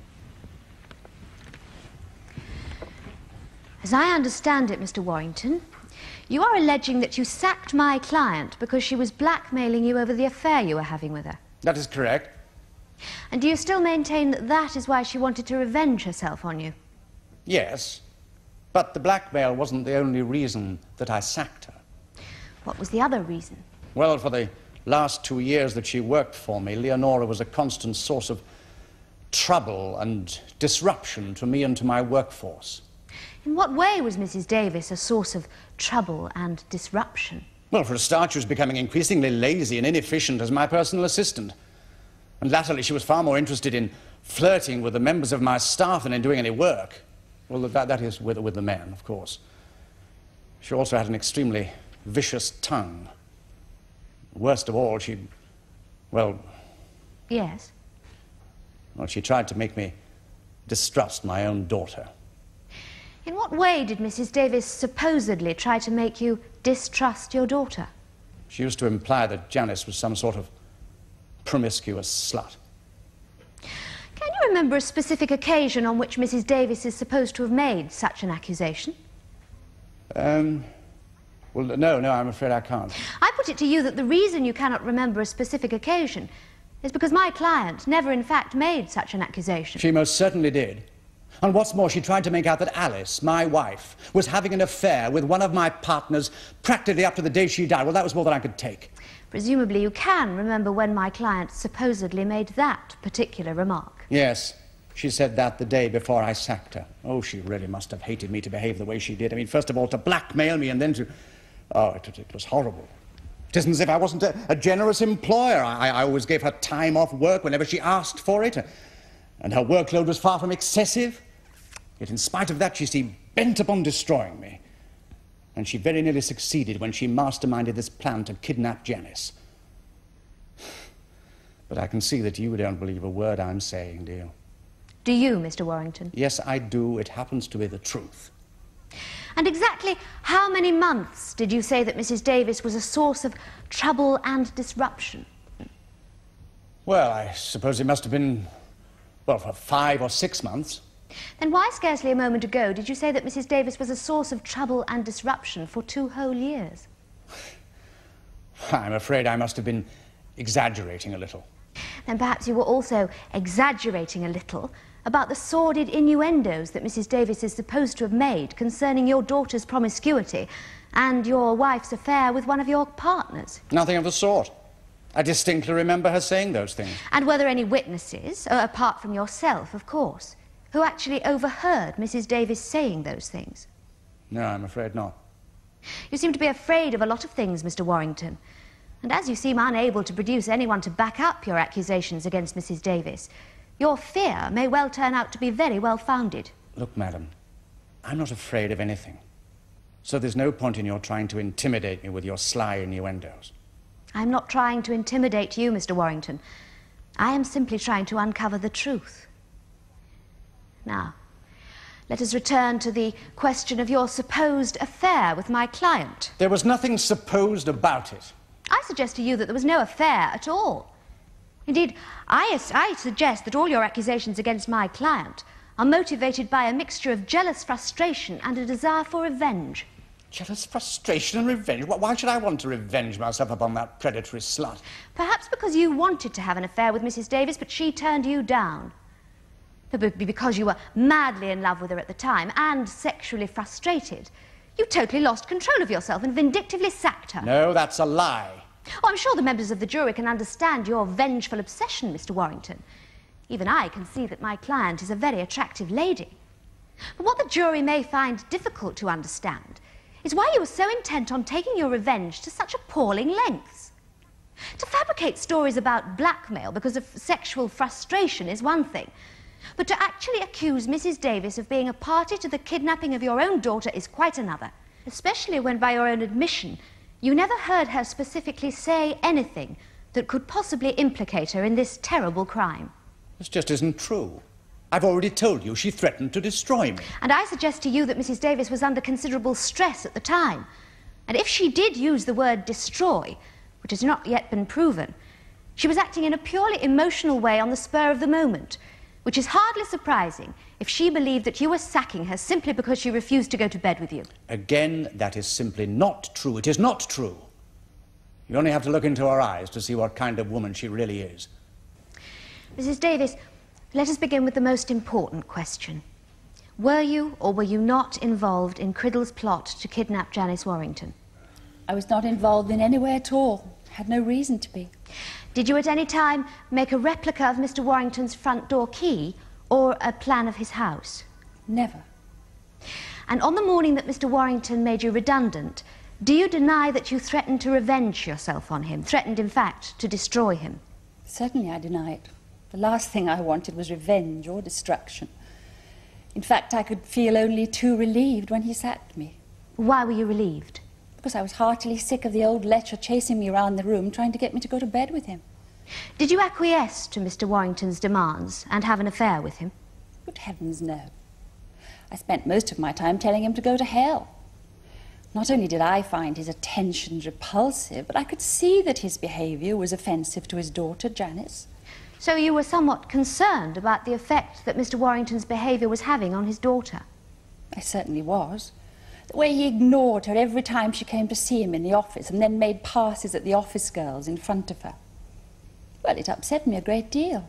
As I understand it, Mr. Warrington, you are alleging that you sacked my client because she was blackmailing you over the affair you were having with her. That is correct. And do you still maintain that that is why she wanted to revenge herself on you? Yes, but the blackmail wasn't the only reason that I sacked her. What was the other reason? Well, for the last 2 years that she worked for me, Leonora was a constant source of trouble and disruption to me and to my workforce. In what way was Mrs. Davis a source of trouble and disruption? Well, for a start, she was becoming increasingly lazy and inefficient as my personal assistant. And latterly, she was far more interested in flirting with the members of my staff than in doing any work. Well, that is with the men, of course. She also had an extremely vicious tongue. Worst of all, Yes? Well, she tried to make me distrust my own daughter. In what way did Mrs. Davis supposedly try to make you distrust your daughter? She used to imply that Janice was some sort of promiscuous slut. Can you remember a specific occasion on which Mrs. Davis is supposed to have made such an accusation? Well, no, I'm afraid I can't. I put it to you that the reason you cannot remember a specific occasion is because my client never in fact made such an accusation. She most certainly did. And what's more, she tried to make out that Alice, my wife, was having an affair with one of my partners practically up to the day she died. Well, that was more than I could take. Presumably you can remember when my client supposedly made that particular remark. Yes, she said that the day before I sacked her. Oh, she really must have hated me to behave the way she did. I mean, first of all, to blackmail me and then to... Oh, it was horrible. It isn't as if I wasn't a generous employer. I always gave her time off work whenever she asked for it. And her workload was far from excessive. Yet in spite of that, she seemed bent upon destroying me. And she very nearly succeeded when she masterminded this plan to kidnap Janice. But I can see that you don't believe a word I'm saying, do you? Do you, Mr. Warrington? Yes, I do. It happens to be the truth. And exactly how many months did you say that Mrs. Davis was a source of trouble and disruption? Well, I suppose it must have been, well, for 5 or 6 months. Then why scarcely a moment ago did you say that Mrs. Davis was a source of trouble and disruption for 2 whole years? I'm afraid I must have been exaggerating a little. Then perhaps you were also exaggerating a little about the sordid innuendos that Mrs. Davis is supposed to have made concerning your daughter's promiscuity and your wife's affair with one of your partners. Nothing of the sort. I distinctly remember her saying those things. And were there any witnesses, apart from yourself, of course, who actually overheard Mrs. Davis saying those things? No, I'm afraid not. You seem to be afraid of a lot of things, Mr. Warrington. And as you seem unable to produce anyone to back up your accusations against Mrs. Davis, your fear may well turn out to be very well founded. Look, madam, I'm not afraid of anything. So there's no point in your trying to intimidate me with your sly innuendos. I'm not trying to intimidate you, Mr. Warrington. I am simply trying to uncover the truth. Now, Let us return to the question of your supposed affair with my client. There was nothing supposed about it. I suggest to you that there was no affair at all. Indeed, I suggest that all your accusations against my client are motivated by a mixture of jealous frustration and a desire for revenge. Jealous frustration and revenge? Why should I want to revenge myself upon that predatory slut? Perhaps because you wanted to have an affair with Mrs. Davis, but she turned you down. It would be because you were madly in love with her at the time and sexually frustrated. You totally lost control of yourself and vindictively sacked her. No, that's a lie. Oh, I'm sure the members of the jury can understand your vengeful obsession, Mr. Warrington. Even I can see that my client is a very attractive lady. But what the jury may find difficult to understand is why you were so intent on taking your revenge to such appalling lengths. To fabricate stories about blackmail because of sexual frustration is one thing, but to actually accuse Mrs. Davis of being a party to the kidnapping of your own daughter is quite another, especially when, by your own admission, you never heard her specifically say anything that could possibly implicate her in this terrible crime. This just isn't true. I've already told you she threatened to destroy me. And I suggest to you that Mrs. Davis was under considerable stress at the time. And if she did use the word destroy, which has not yet been proven, she was acting in a purely emotional way on the spur of the moment, which is hardly surprising if she believed that you were sacking her simply because she refused to go to bed with you. Again, that is simply not true. It is not true. You only have to look into her eyes to see what kind of woman she really is. Mrs. Davis, let us begin with the most important question. Were you or were you not involved in Criddle's plot to kidnap Janice Warrington? I was not involved in any way at all. Had no reason to be. Did you at any time make a replica of Mr. Warrington's front door key or a plan of his house? Never. And on the morning that Mr. Warrington made you redundant, do you deny that you threatened to revenge yourself on him, threatened, in fact, to destroy him? Certainly I deny it. The last thing I wanted was revenge or destruction. In fact, I could feel only too relieved when he sacked me. Why were you relieved? Because I was heartily sick of the old lecher chasing me around the room, trying to get me to go to bed with him. Did you acquiesce to Mr. Warrington's demands and have an affair with him? Good heavens, no. I spent most of my time telling him to go to hell. Not only did I find his attentions repulsive, but I could see that his behaviour was offensive to his daughter, Janice. So you were somewhat concerned about the effect that Mr. Warrington's behaviour was having on his daughter? I certainly was. The way he ignored her every time she came to see him in the office and then made passes at the office girls in front of her. Well, it upset me a great deal.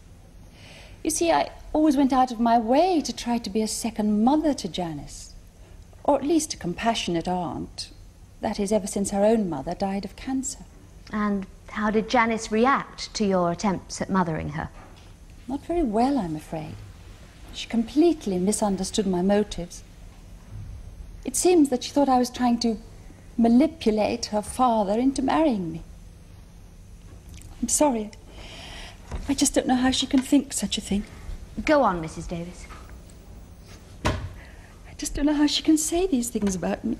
You see, I always went out of my way to try to be a second mother to Janice, or at least a compassionate aunt. That is, ever since her own mother died of cancer. And how did Janice react to your attempts at mothering her? Not very well, I'm afraid. She completely misunderstood my motives. It seems that she thought I was trying to manipulate her father into marrying me. I'm sorry. I just don't know how she can think such a thing. Go on, Mrs. Davis. I just don't know how she can say these things about me.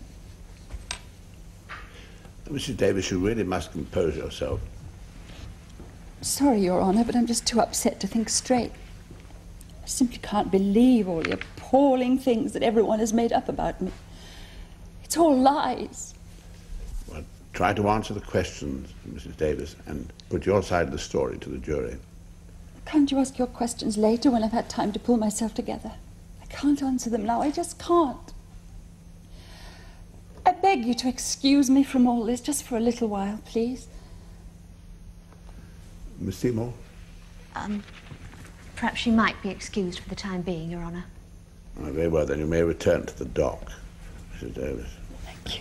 Mrs. Davis, you really must compose yourself. Sorry, Your Honour, but I'm just too upset to think straight. I simply can't believe all the appalling things that everyone has made up about me. It's all lies. Well, try to answer the questions, Mrs. Davis, and put your side of the story to the jury. Can't you ask your questions later when I've had time to pull myself together? I can't answer them now. I just can't. I beg you to excuse me from all this just for a little while, please. Miss Seymour? Perhaps she might be excused for the time being, Your Honour. Oh, very well, then you may return to the dock, Mrs. Davis. Thank you.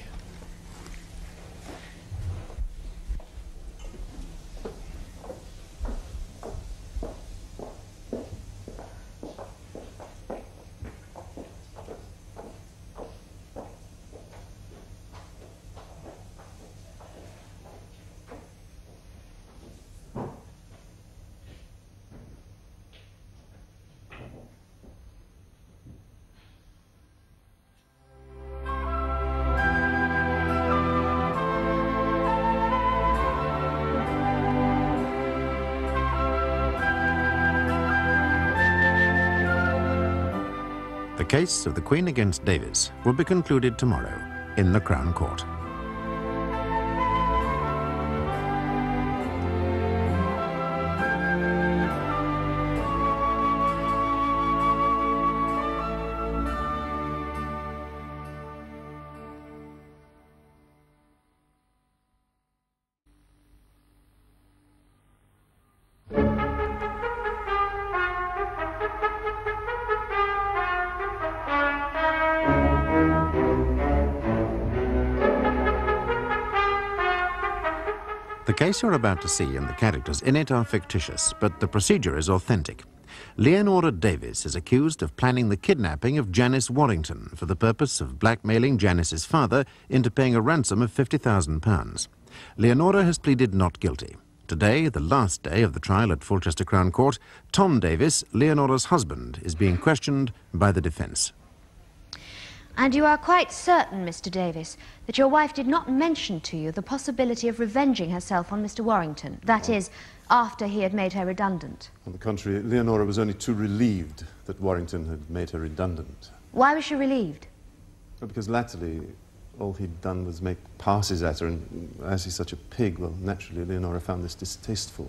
The case of the Queen against Davis will be concluded tomorrow in the Crown Court. The case you're about to see and the characters in it are fictitious, but the procedure is authentic. Leonora Davis is accused of planning the kidnapping of Janice Warrington for the purpose of blackmailing Janice's father into paying a ransom of £50,000. Leonora has pleaded not guilty. Today, the last day of the trial at Fulchester Crown Court, Tom Davis, Leonora's husband, is being questioned by the defence. And you are quite certain, Mr. Davis, that your wife did not mention to you the possibility of revenging herself on Mr. Warrington, that is, after he had made her redundant? On the contrary, Leonora was only too relieved that Warrington had made her redundant. Why was she relieved? Well, because latterly, all he'd done was make passes at her, and as he's such a pig, well, naturally, Leonora found this distasteful.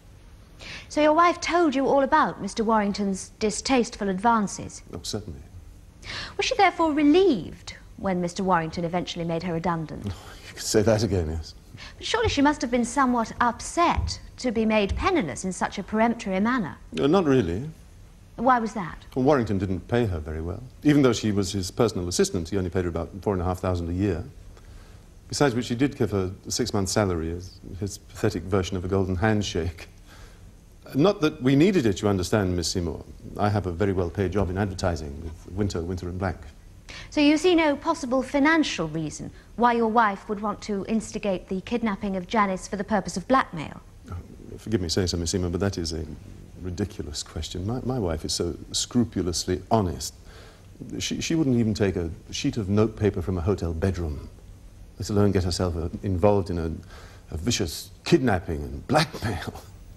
So your wife told you all about Mr. Warrington's distasteful advances? Oh, certainly. Was she therefore relieved when Mr. Warrington eventually made her redundant? You could say that again, yes. But surely she must have been somewhat upset to be made penniless in such a peremptory manner. Not really. Why was that? Well, Warrington didn't pay her very well. Even though she was his personal assistant, he only paid her about £4,500 a year. Besides which, he did give her a 6-month salary as his pathetic version of a golden handshake. Not that we needed it, you understand, Miss Seymour. I have a very well-paid job in advertising with Winter and Black. So you see no possible financial reason why your wife would want to instigate the kidnapping of Janice for the purpose of blackmail? Forgive me saying so, Miss Seymour, but that is a ridiculous question. My wife is so scrupulously honest. She wouldn't even take a sheet of notepaper from a hotel bedroom, let alone get herself involved in a vicious kidnapping and blackmail.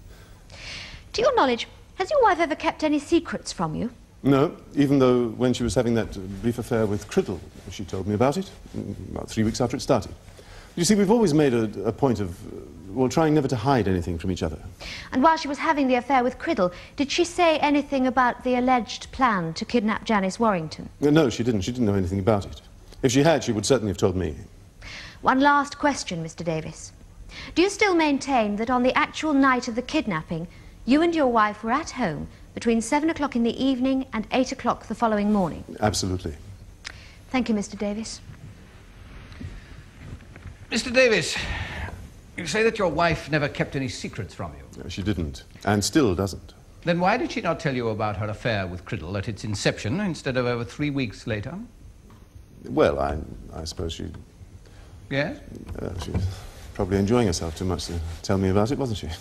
To your knowledge, has your wife ever kept any secrets from you? No, even though when she was having that brief affair with Criddle, she told me about it, about 3 weeks after it started. You see, we've always made a point of, well, trying never to hide anything from each other. And while she was having the affair with Criddle, did she say anything about the alleged plan to kidnap Janice Warrington? No, she didn't. She didn't know anything about it. If she had, she would certainly have told me. One last question, Mr. Davis. Do you still maintain that on the actual night of the kidnapping, you and your wife were at home between 7 o'clock in the evening and 8 o'clock the following morning? Absolutely. Thank you, Mr. Davis. Mr. Davis, you say that your wife never kept any secrets from you. No, she didn't, and still doesn't. Then why did she not tell you about her affair with Criddle at its inception instead of over 3 weeks later? Well, I suppose she... Yes? She was probably enjoying herself too much to tell me about it, wasn't she?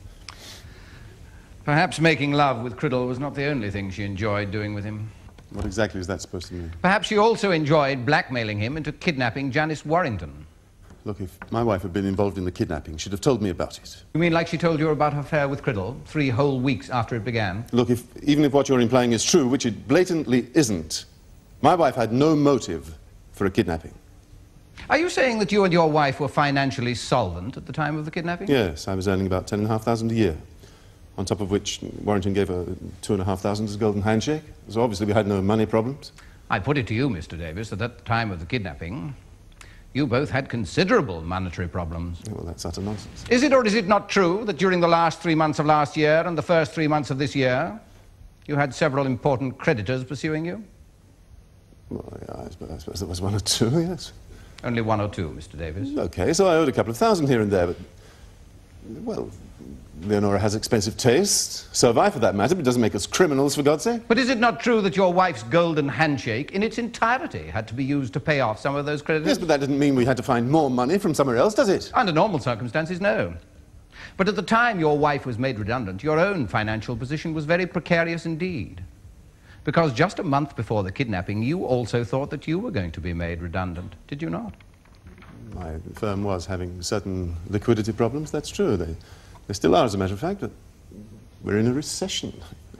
Perhaps making love with Criddle was not the only thing she enjoyed doing with him. What exactly is that supposed to mean? Perhaps she also enjoyed blackmailing him into kidnapping Janice Warrington. Look, if my wife had been involved in the kidnapping, she'd have told me about it. You mean like she told you about her affair with Criddle 3 whole weeks after it began? Look, even if what you're implying is true, which it blatantly isn't, my wife had no motive for a kidnapping. Are you saying that you and your wife were financially solvent at the time of the kidnapping? Yes, I was earning about £10,500 a year. On top of which, Warrington gave her £2,500 as a golden handshake. So obviously we had no money problems. I put it to you, Mr. Davis, that at the time of the kidnapping, you both had considerable monetary problems. Well, that's utter nonsense. Is it or is it not true that during the last 3 months of last year and the first 3 months of this year, you had several important creditors pursuing you? Well, yeah, I suppose there was 1 or 2, yes. Only 1 or 2, Mr. Davis. OK, so I owed a couple of thousand here and there, but... Well, Leonora has expensive taste. So have I, for that matter, but it doesn't make us criminals, for God's sake. But is it not true that your wife's golden handshake, in its entirety, had to be used to pay off some of those creditors? Yes, but that didn't mean we had to find more money from somewhere else, does it? Under normal circumstances, no. But at the time your wife was made redundant, your own financial position was very precarious indeed. Because just a month before the kidnapping, you also thought that you were going to be made redundant, did you not? My firm was having certain liquidity problems, that's true. They still are, as a matter of fact, but we're in a recession.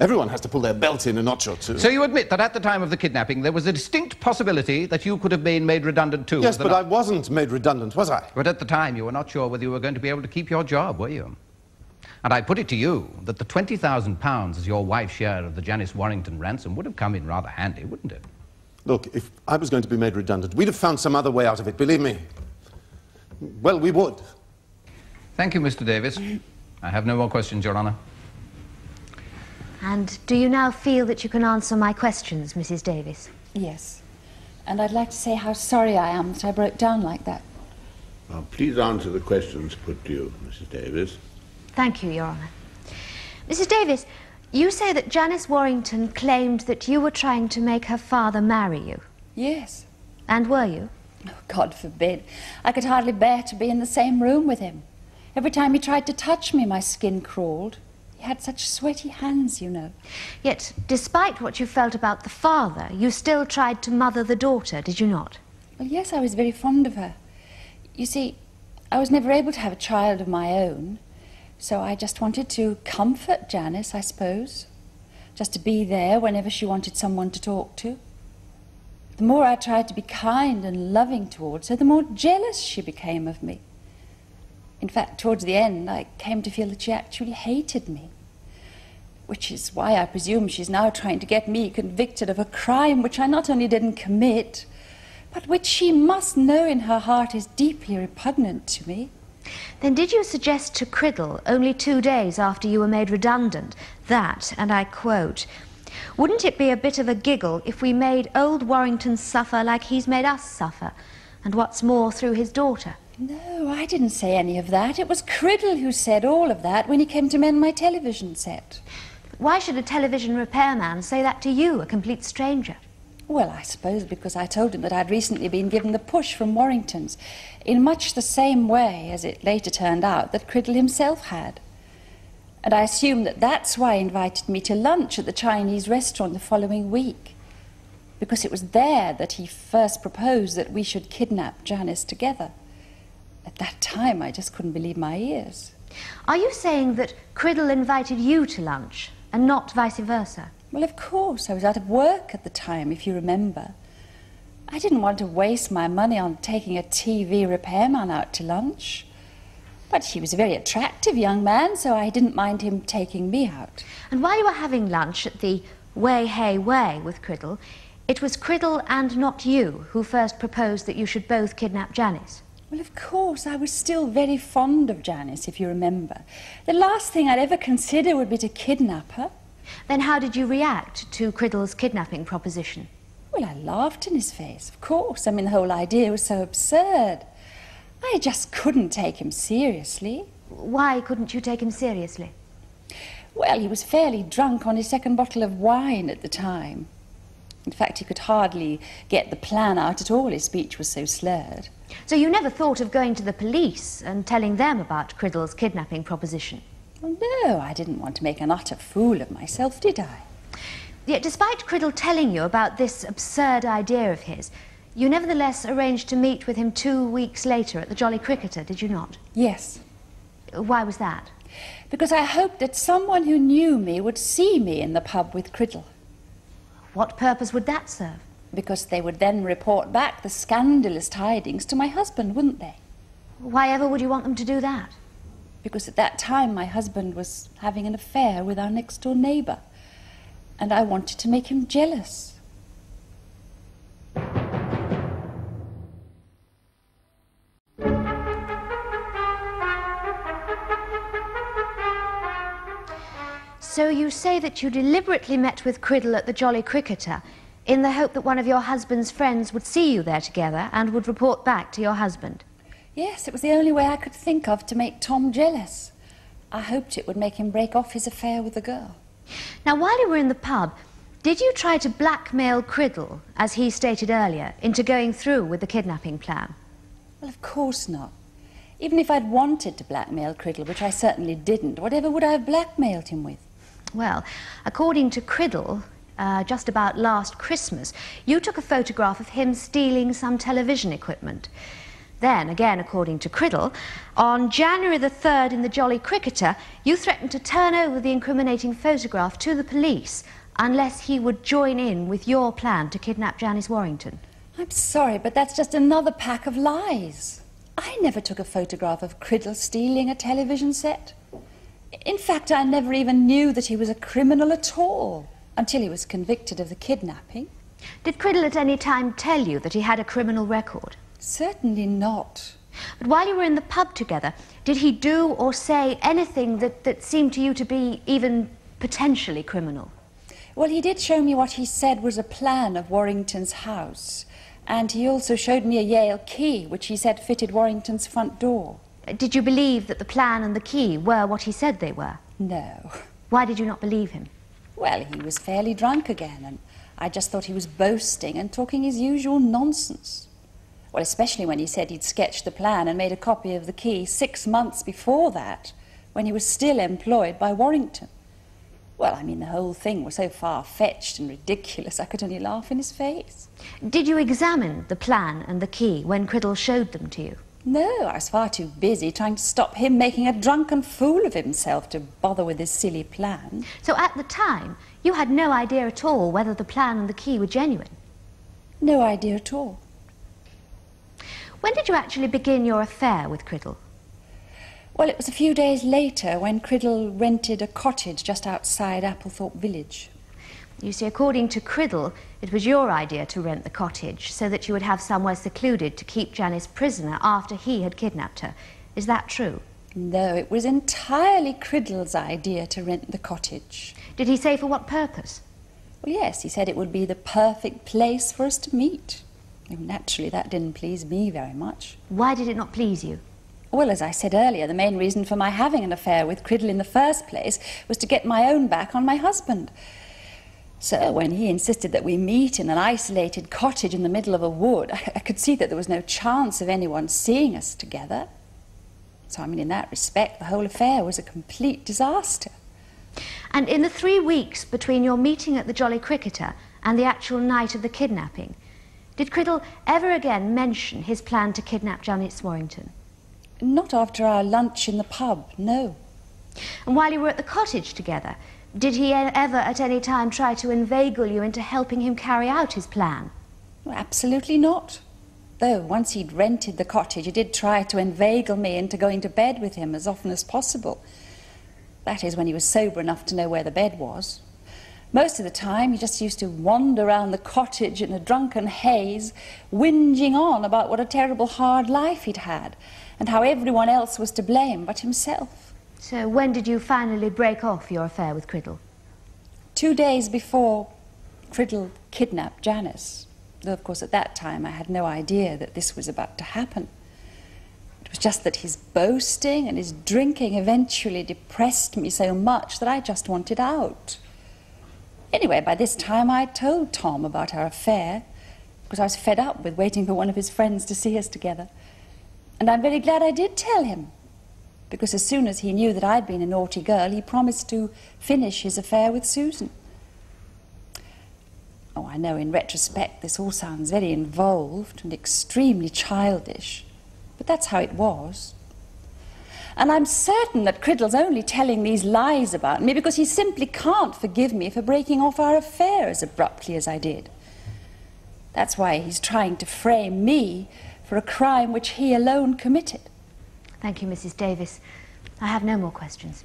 Everyone has to pull their belt in a notch or two. So you admit that at the time of the kidnapping there was a distinct possibility that you could have been made redundant too? Yes, but I wasn't made redundant, was I? But at the time you were not sure whether you were going to be able to keep your job, were you? And I put it to you that the £20,000 as your wife's share of the Janice Warrington ransom would have come in rather handy, wouldn't it? Look, if I was going to be made redundant, we'd have found some other way out of it, believe me. Well, we would. Thank you, Mr. Davis. I have no more questions, Your Honour. And do you now feel that you can answer my questions, Mrs. Davis? Yes. And I'd like to say how sorry I am that I broke down like that. Well, please answer the questions put to you, Mrs. Davis. Thank you, Your Honour. Mrs. Davis, you say that Janice Warrington claimed that you were trying to make her father marry you. Yes. And were you? Oh, God forbid. I could hardly bear to be in the same room with him. Every time he tried to touch me, my skin crawled. He had such sweaty hands, you know. Yet, despite what you felt about the father, you still tried to mother the daughter, did you not? Well, yes, I was very fond of her. You see, I was never able to have a child of my own, so I just wanted to comfort Janice, I suppose. Just to be there whenever she wanted someone to talk to. The more I tried to be kind and loving towards her, the more jealous she became of me. In fact, towards the end, I came to feel that she actually hated me. Which is why I presume she's now trying to get me convicted of a crime which I not only didn't commit, but which she must know in her heart is deeply repugnant to me. Then did you suggest to Criddle, only 2 days after you were made redundant, that, and I quote, "Wouldn't it be a bit of a giggle if we made old Warrington suffer like he's made us suffer, and what's more, through his daughter?" No, I didn't say any of that. It was Criddle who said all of that when he came to mend my television set. But why should a television repairman say that to you, a complete stranger? Well, I suppose because I told him that I'd recently been given the push from Warrington's, in much the same way, as it later turned out, that Criddle himself had. And I assumed that that's why he invited me to lunch at the Chinese restaurant the following week, because it was there that he first proposed that we should kidnap Janice together. At that time, I just couldn't believe my ears. Are you saying that Criddle invited you to lunch, and not vice versa? Well, of course. I was out of work at the time, if you remember. I didn't want to waste my money on taking a TV repairman out to lunch. But he was a very attractive young man, so I didn't mind him taking me out. And while you were having lunch at the Way Hey Way with Criddle, it was Criddle and not you who first proposed that you should both kidnap Janice? Well, of course, I was still very fond of Janice, if you remember. The last thing I'd ever consider would be to kidnap her. Then how did you react to Criddle's kidnapping proposition? Well, I laughed in his face, of course. I mean, the whole idea was so absurd. I just couldn't take him seriously. Why couldn't you take him seriously? Well, he was fairly drunk on his second bottle of wine at the time. In fact, he could hardly get the plan out at all. His speech was so slurred. So you never thought of going to the police and telling them about Criddle's kidnapping proposition? Well, no, I didn't want to make an utter fool of myself, did I? Yet, despite Criddle telling you about this absurd idea of his, you nevertheless arranged to meet with him 2 weeks later at the Jolly Cricketer, did you not? Yes. Why was that? Because I hoped that someone who knew me would see me in the pub with Criddle. What purpose would that serve? Because they would then report back the scandalous tidings to my husband, wouldn't they? Why ever would you want them to do that? Because at that time my husband was having an affair with our next-door neighbour, and I wanted to make him jealous. So you say that you deliberately met with Criddle at the Jolly Cricketer in the hope that one of your husband's friends would see you there together and would report back to your husband? Yes, it was the only way I could think of to make Tom jealous. I hoped it would make him break off his affair with the girl. Now, while you were in the pub, did you try to blackmail Criddle, as he stated earlier, into going through with the kidnapping plan? Well, of course not. Even if I'd wanted to blackmail Criddle, which I certainly didn't, whatever would I have blackmailed him with? Well, according to Criddle, just about last Christmas, you took a photograph of him stealing some television equipment. Then, again, according to Criddle, on January the 3rd in the Jolly Cricketer, you threatened to turn over the incriminating photograph to the police unless he would join in with your plan to kidnap Janice Warrington. I'm sorry, but that's just another pack of lies. I never took a photograph of Criddle stealing a television set. In fact, I never even knew that he was a criminal at all until he was convicted of the kidnapping. Did Criddle at any time tell you that he had a criminal record? Certainly not. But while you were in the pub together, did he do or say anything that seemed to you to be even potentially criminal? Well, he did show me what he said was a plan of Warrington's house. And he also showed me a Yale key, which he said fitted Warrington's front door. Did you believe that the plan and the key were what he said they were? No. Why did you not believe him? Well, he was fairly drunk again, and I just thought he was boasting and talking his usual nonsense. Well, especially when he said he'd sketched the plan and made a copy of the key 6 months before that, when he was still employed by Warrington. Well, I mean, the whole thing was so far-fetched and ridiculous, I could only laugh in his face. Did you examine the plan and the key when Criddle showed them to you? No, I was far too busy trying to stop him making a drunken fool of himself to bother with his silly plan. So at the time, you had no idea at all whether the plan and the key were genuine? No idea at all. When did you actually begin your affair with Criddle? Well, it was a few days later when Criddle rented a cottage just outside Applethorpe village. You see, according to Criddle, it was your idea to rent the cottage so that you would have somewhere secluded to keep Janice prisoner after he had kidnapped her. Is that true? No, it was entirely Criddle's idea to rent the cottage. Did he say for what purpose? Well, yes, he said it would be the perfect place for us to meet. And naturally, that didn't please me very much. Why did it not please you? Well, as I said earlier, the main reason for my having an affair with Criddle in the first place was to get my own back on my husband. So when he insisted that we meet in an isolated cottage in the middle of a wood, I could see that there was no chance of anyone seeing us together. So, I mean, in that respect, the whole affair was a complete disaster. And in the 3 weeks between your meeting at the Jolly Cricketer and the actual night of the kidnapping, did Criddle ever again mention his plan to kidnap Janice Warrington? Not after our lunch in the pub, no. And while you were at the cottage together, did he ever at any time try to inveigle you into helping him carry out his plan? Well, absolutely not. Though once he'd rented the cottage, he did try to inveigle me into going to bed with him as often as possible. That is, when he was sober enough to know where the bed was. Most of the time, he just used to wander around the cottage in a drunken haze, whinging on about what a terrible hard life he'd had, and how everyone else was to blame but himself. So when did you finally break off your affair with Criddle? 2 days before Criddle kidnapped Janice. Though, of course, at that time, I had no idea that this was about to happen. It was just that his boasting and his drinking eventually depressed me so much that I just wanted out. Anyway, by this time, I told Tom about our affair, because I was fed up with waiting for one of his friends to see us together. And I'm very glad I did tell him, because as soon as he knew that I'd been a naughty girl, he promised to finish his affair with Susan. Oh, I know in retrospect this all sounds very involved and extremely childish, but that's how it was. And I'm certain that Criddle's only telling these lies about me because he simply can't forgive me for breaking off our affair as abruptly as I did. That's why he's trying to frame me for a crime which he alone committed. Thank you, Mrs. Davis. I have no more questions.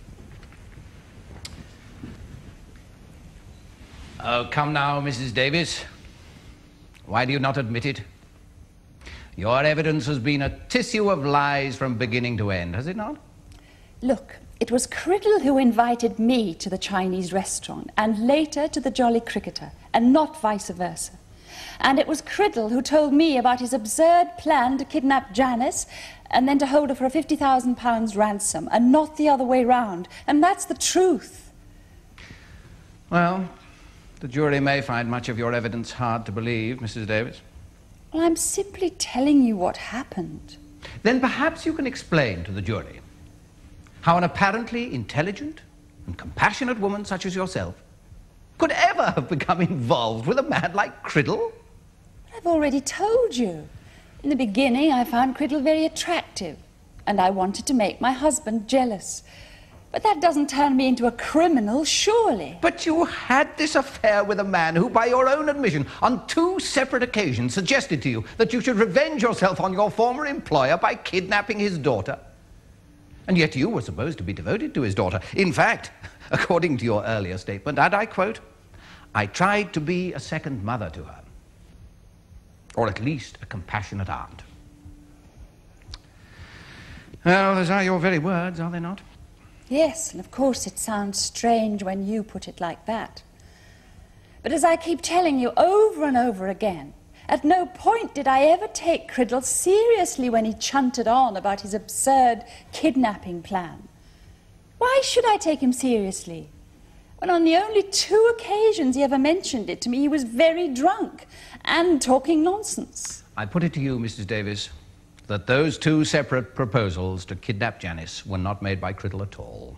Oh, come now, Mrs. Davis. Why do you not admit it? Your evidence has been a tissue of lies from beginning to end, has it not? Look, it was Criddle who invited me to the Chinese restaurant and later to the Jolly Cricketer, and not vice versa. And it was Criddle who told me about his absurd plan to kidnap Janice and then to hold her for a £50,000 ransom, and not the other way round. And that's the truth. Well, the jury may find much of your evidence hard to believe, Mrs. Davis. Well, I'm simply telling you what happened. Then perhaps you can explain to the jury how an apparently intelligent and compassionate woman such as yourself could ever have become involved with a man like Criddle. I've already told you. In the beginning, I found Criddle very attractive, and I wanted to make my husband jealous. But that doesn't turn me into a criminal, surely. But you had this affair with a man who, by your own admission, on 2 separate occasions suggested to you that you should revenge yourself on your former employer by kidnapping his daughter. And yet you were supposed to be devoted to his daughter. In fact, according to your earlier statement, and I quote, "I tried to be a second mother to her, or at least a compassionate aunt." Well, those are your very words, are they not? Yes, and of course it sounds strange when you put it like that. But as I keep telling you over and over again, at no point did I ever take Criddle seriously when he chunted on about his absurd kidnapping plan. Why should I take him seriously? When on the only 2 occasions he ever mentioned it to me, he was very drunk and talking nonsense. I put it to you, Mrs. Davis, that those 2 separate proposals to kidnap Janice were not made by Criddle at all.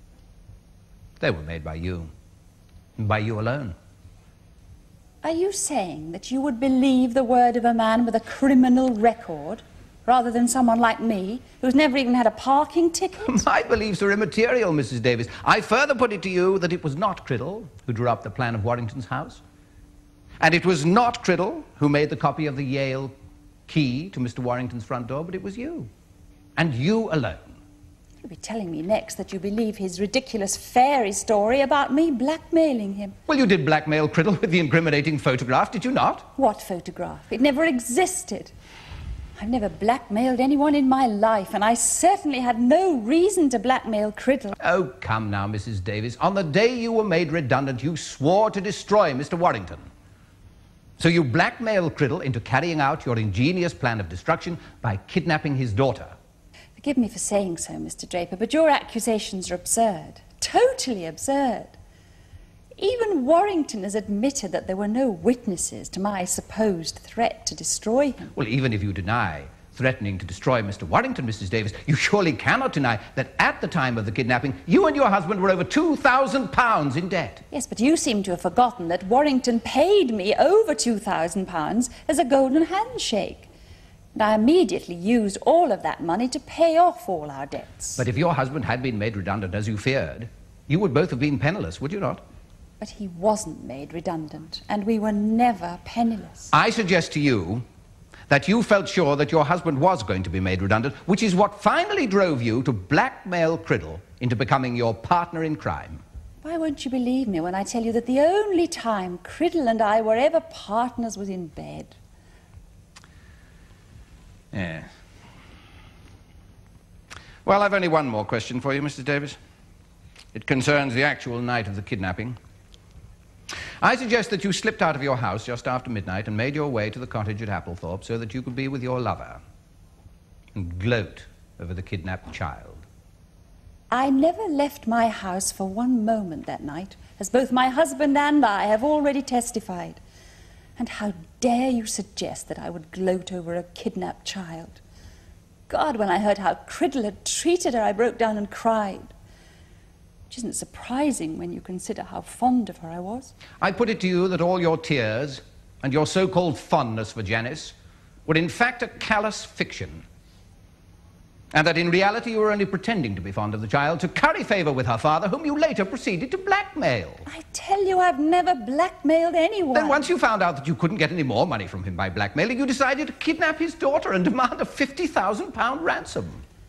They were made by you, and by you alone. Are you saying that you would believe the word of a man with a criminal record rather than someone like me, who's never even had a parking ticket? My beliefs are immaterial, Mrs. Davis. I further put it to you that it was not Criddle who drew up the plan of Warrington's house, and it was not Criddle who made the copy of the Yale key to Mr. Warrington's front door, but it was you, and you alone. You'll be telling me next that you believe his ridiculous fairy story about me blackmailing him. Well, you did blackmail Criddle with the incriminating photograph, did you not? What photograph? It never existed. I've never blackmailed anyone in my life, and I certainly had no reason to blackmail Criddle. Oh, come now, Mrs. Davis. On the day you were made redundant, you swore to destroy Mr. Warrington. So you blackmailed Criddle into carrying out your ingenious plan of destruction by kidnapping his daughter. Forgive me for saying so, Mr. Draper, but your accusations are absurd. Totally absurd. Even Warrington has admitted that there were no witnesses to my supposed threat to destroy him. Well, even if you deny threatening to destroy Mr. Warrington, Mrs. Davis, you surely cannot deny that at the time of the kidnapping, you and your husband were over £2,000 in debt. Yes, but you seem to have forgotten that Warrington paid me over £2,000 as a golden handshake. And I immediately used all of that money to pay off all our debts. But if your husband had been made redundant, as you feared, you would both have been penniless, would you not? But he wasn't made redundant, and we were never penniless. I suggest to you that you felt sure that your husband was going to be made redundant, which is what finally drove you to blackmail Criddle into becoming your partner in crime. Why won't you believe me when I tell you that the only time Criddle and I were ever partners was in bed? Yes. Well, I've only one more question for you, Mrs. Davis. It concerns the actual night of the kidnapping. I suggest that you slipped out of your house just after midnight and made your way to the cottage at Applethorpe so that you could be with your lover and gloat over the kidnapped child. I never left my house for one moment that night, as both my husband and I have already testified. And how dare you suggest that I would gloat over a kidnapped child? God, when I heard how Criddle had treated her, I broke down and cried. Which isn't surprising when you consider how fond of her I was. I put it to you that all your tears and your so-called fondness for Janice were in fact a callous fiction, and that in reality you were only pretending to be fond of the child to curry favour with her father, whom you later proceeded to blackmail. I tell you, I've never blackmailed anyone. Then once you found out that you couldn't get any more money from him by blackmailing, you decided to kidnap his daughter and demand a £50,000 ransom.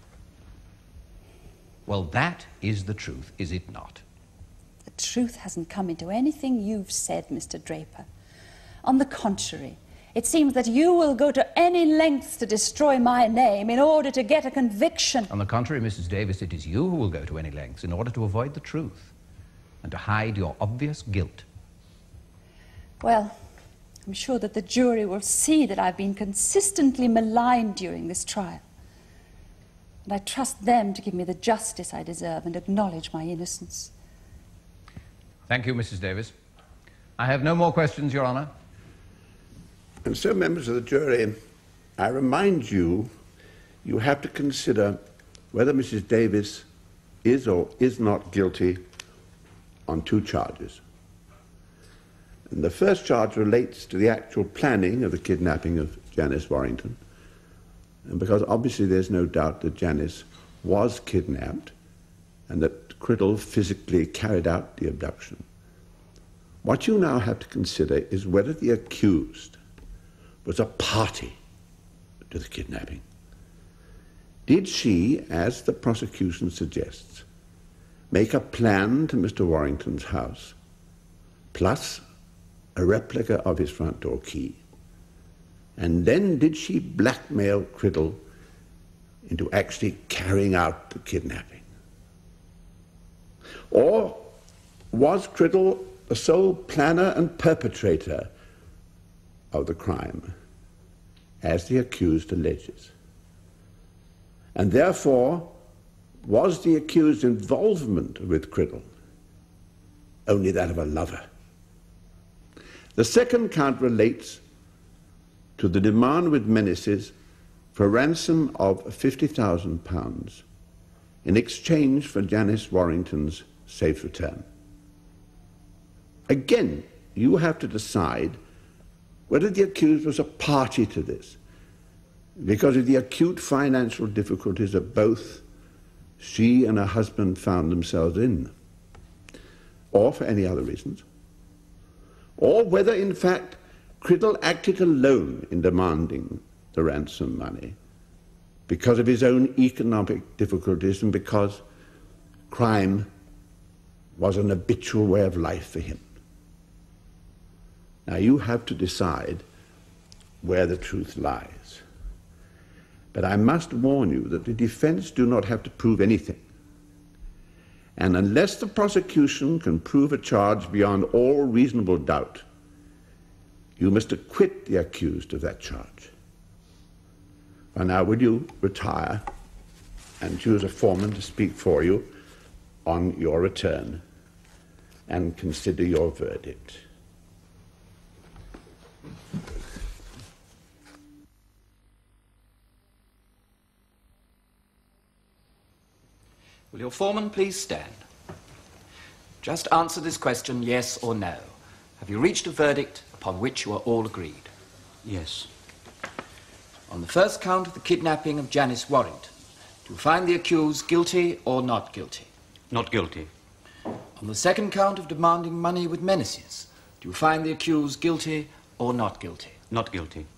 Well, that is the truth, is it not? The truth hasn't come into anything you've said, Mr. Draper. On the contrary, it seems that you will go to any lengths to destroy my name in order to get a conviction. On the contrary, Mrs. Davis, it is you who will go to any lengths in order to avoid the truth and to hide your obvious guilt. Well, I'm sure that the jury will see that I've been consistently maligned during this trial. And I trust them to give me the justice I deserve and acknowledge my innocence. Thank you, Mrs. Davis. I have no more questions, Your Honour. And so, members of the jury, I remind you, you have to consider whether Mrs. Davis is or is not guilty on 2 charges. And the first charge relates to the actual planning of the kidnapping of Janice Warrington, and because obviously there's no doubt that Janice was kidnapped and that Criddle physically carried out the abduction, what you now have to consider is whether the accused was a party to the kidnapping. Did she, as the prosecution suggests, make a plan to Mr. Warrington's house, plus a replica of his front door key? And then did she blackmail Criddle into actually carrying out the kidnapping? Or was Criddle the sole planner and perpetrator of the crime, as the accused alleges? And therefore, was the accused's involvement with Criddle only that of a lover? The second count relates to the demand with menaces for a ransom of £50,000 in exchange for Janice Warrington's safe return. Again, you have to decide whether the accused was a party to this, because of the acute financial difficulties that both she and her husband found themselves in, or for any other reasons, or whether, in fact, Criddle acted alone in demanding the ransom money because of his own economic difficulties and because crime was an habitual way of life for him. Now, you have to decide where the truth lies. But I must warn you that the defense do not have to prove anything. And unless the prosecution can prove a charge beyond all reasonable doubt, you must acquit the accused of that charge. And now, would you retire and choose a foreman to speak for you on your return and consider your verdict? Will your foreman please stand? Just answer this question, yes or no. Have you reached a verdict upon which you are all agreed? Yes. On the first count of the kidnapping of Janice Warrington, do you find the accused guilty or not guilty? Not guilty. On the second count of demanding money with menaces, do you find the accused guilty or not guilty? Not guilty.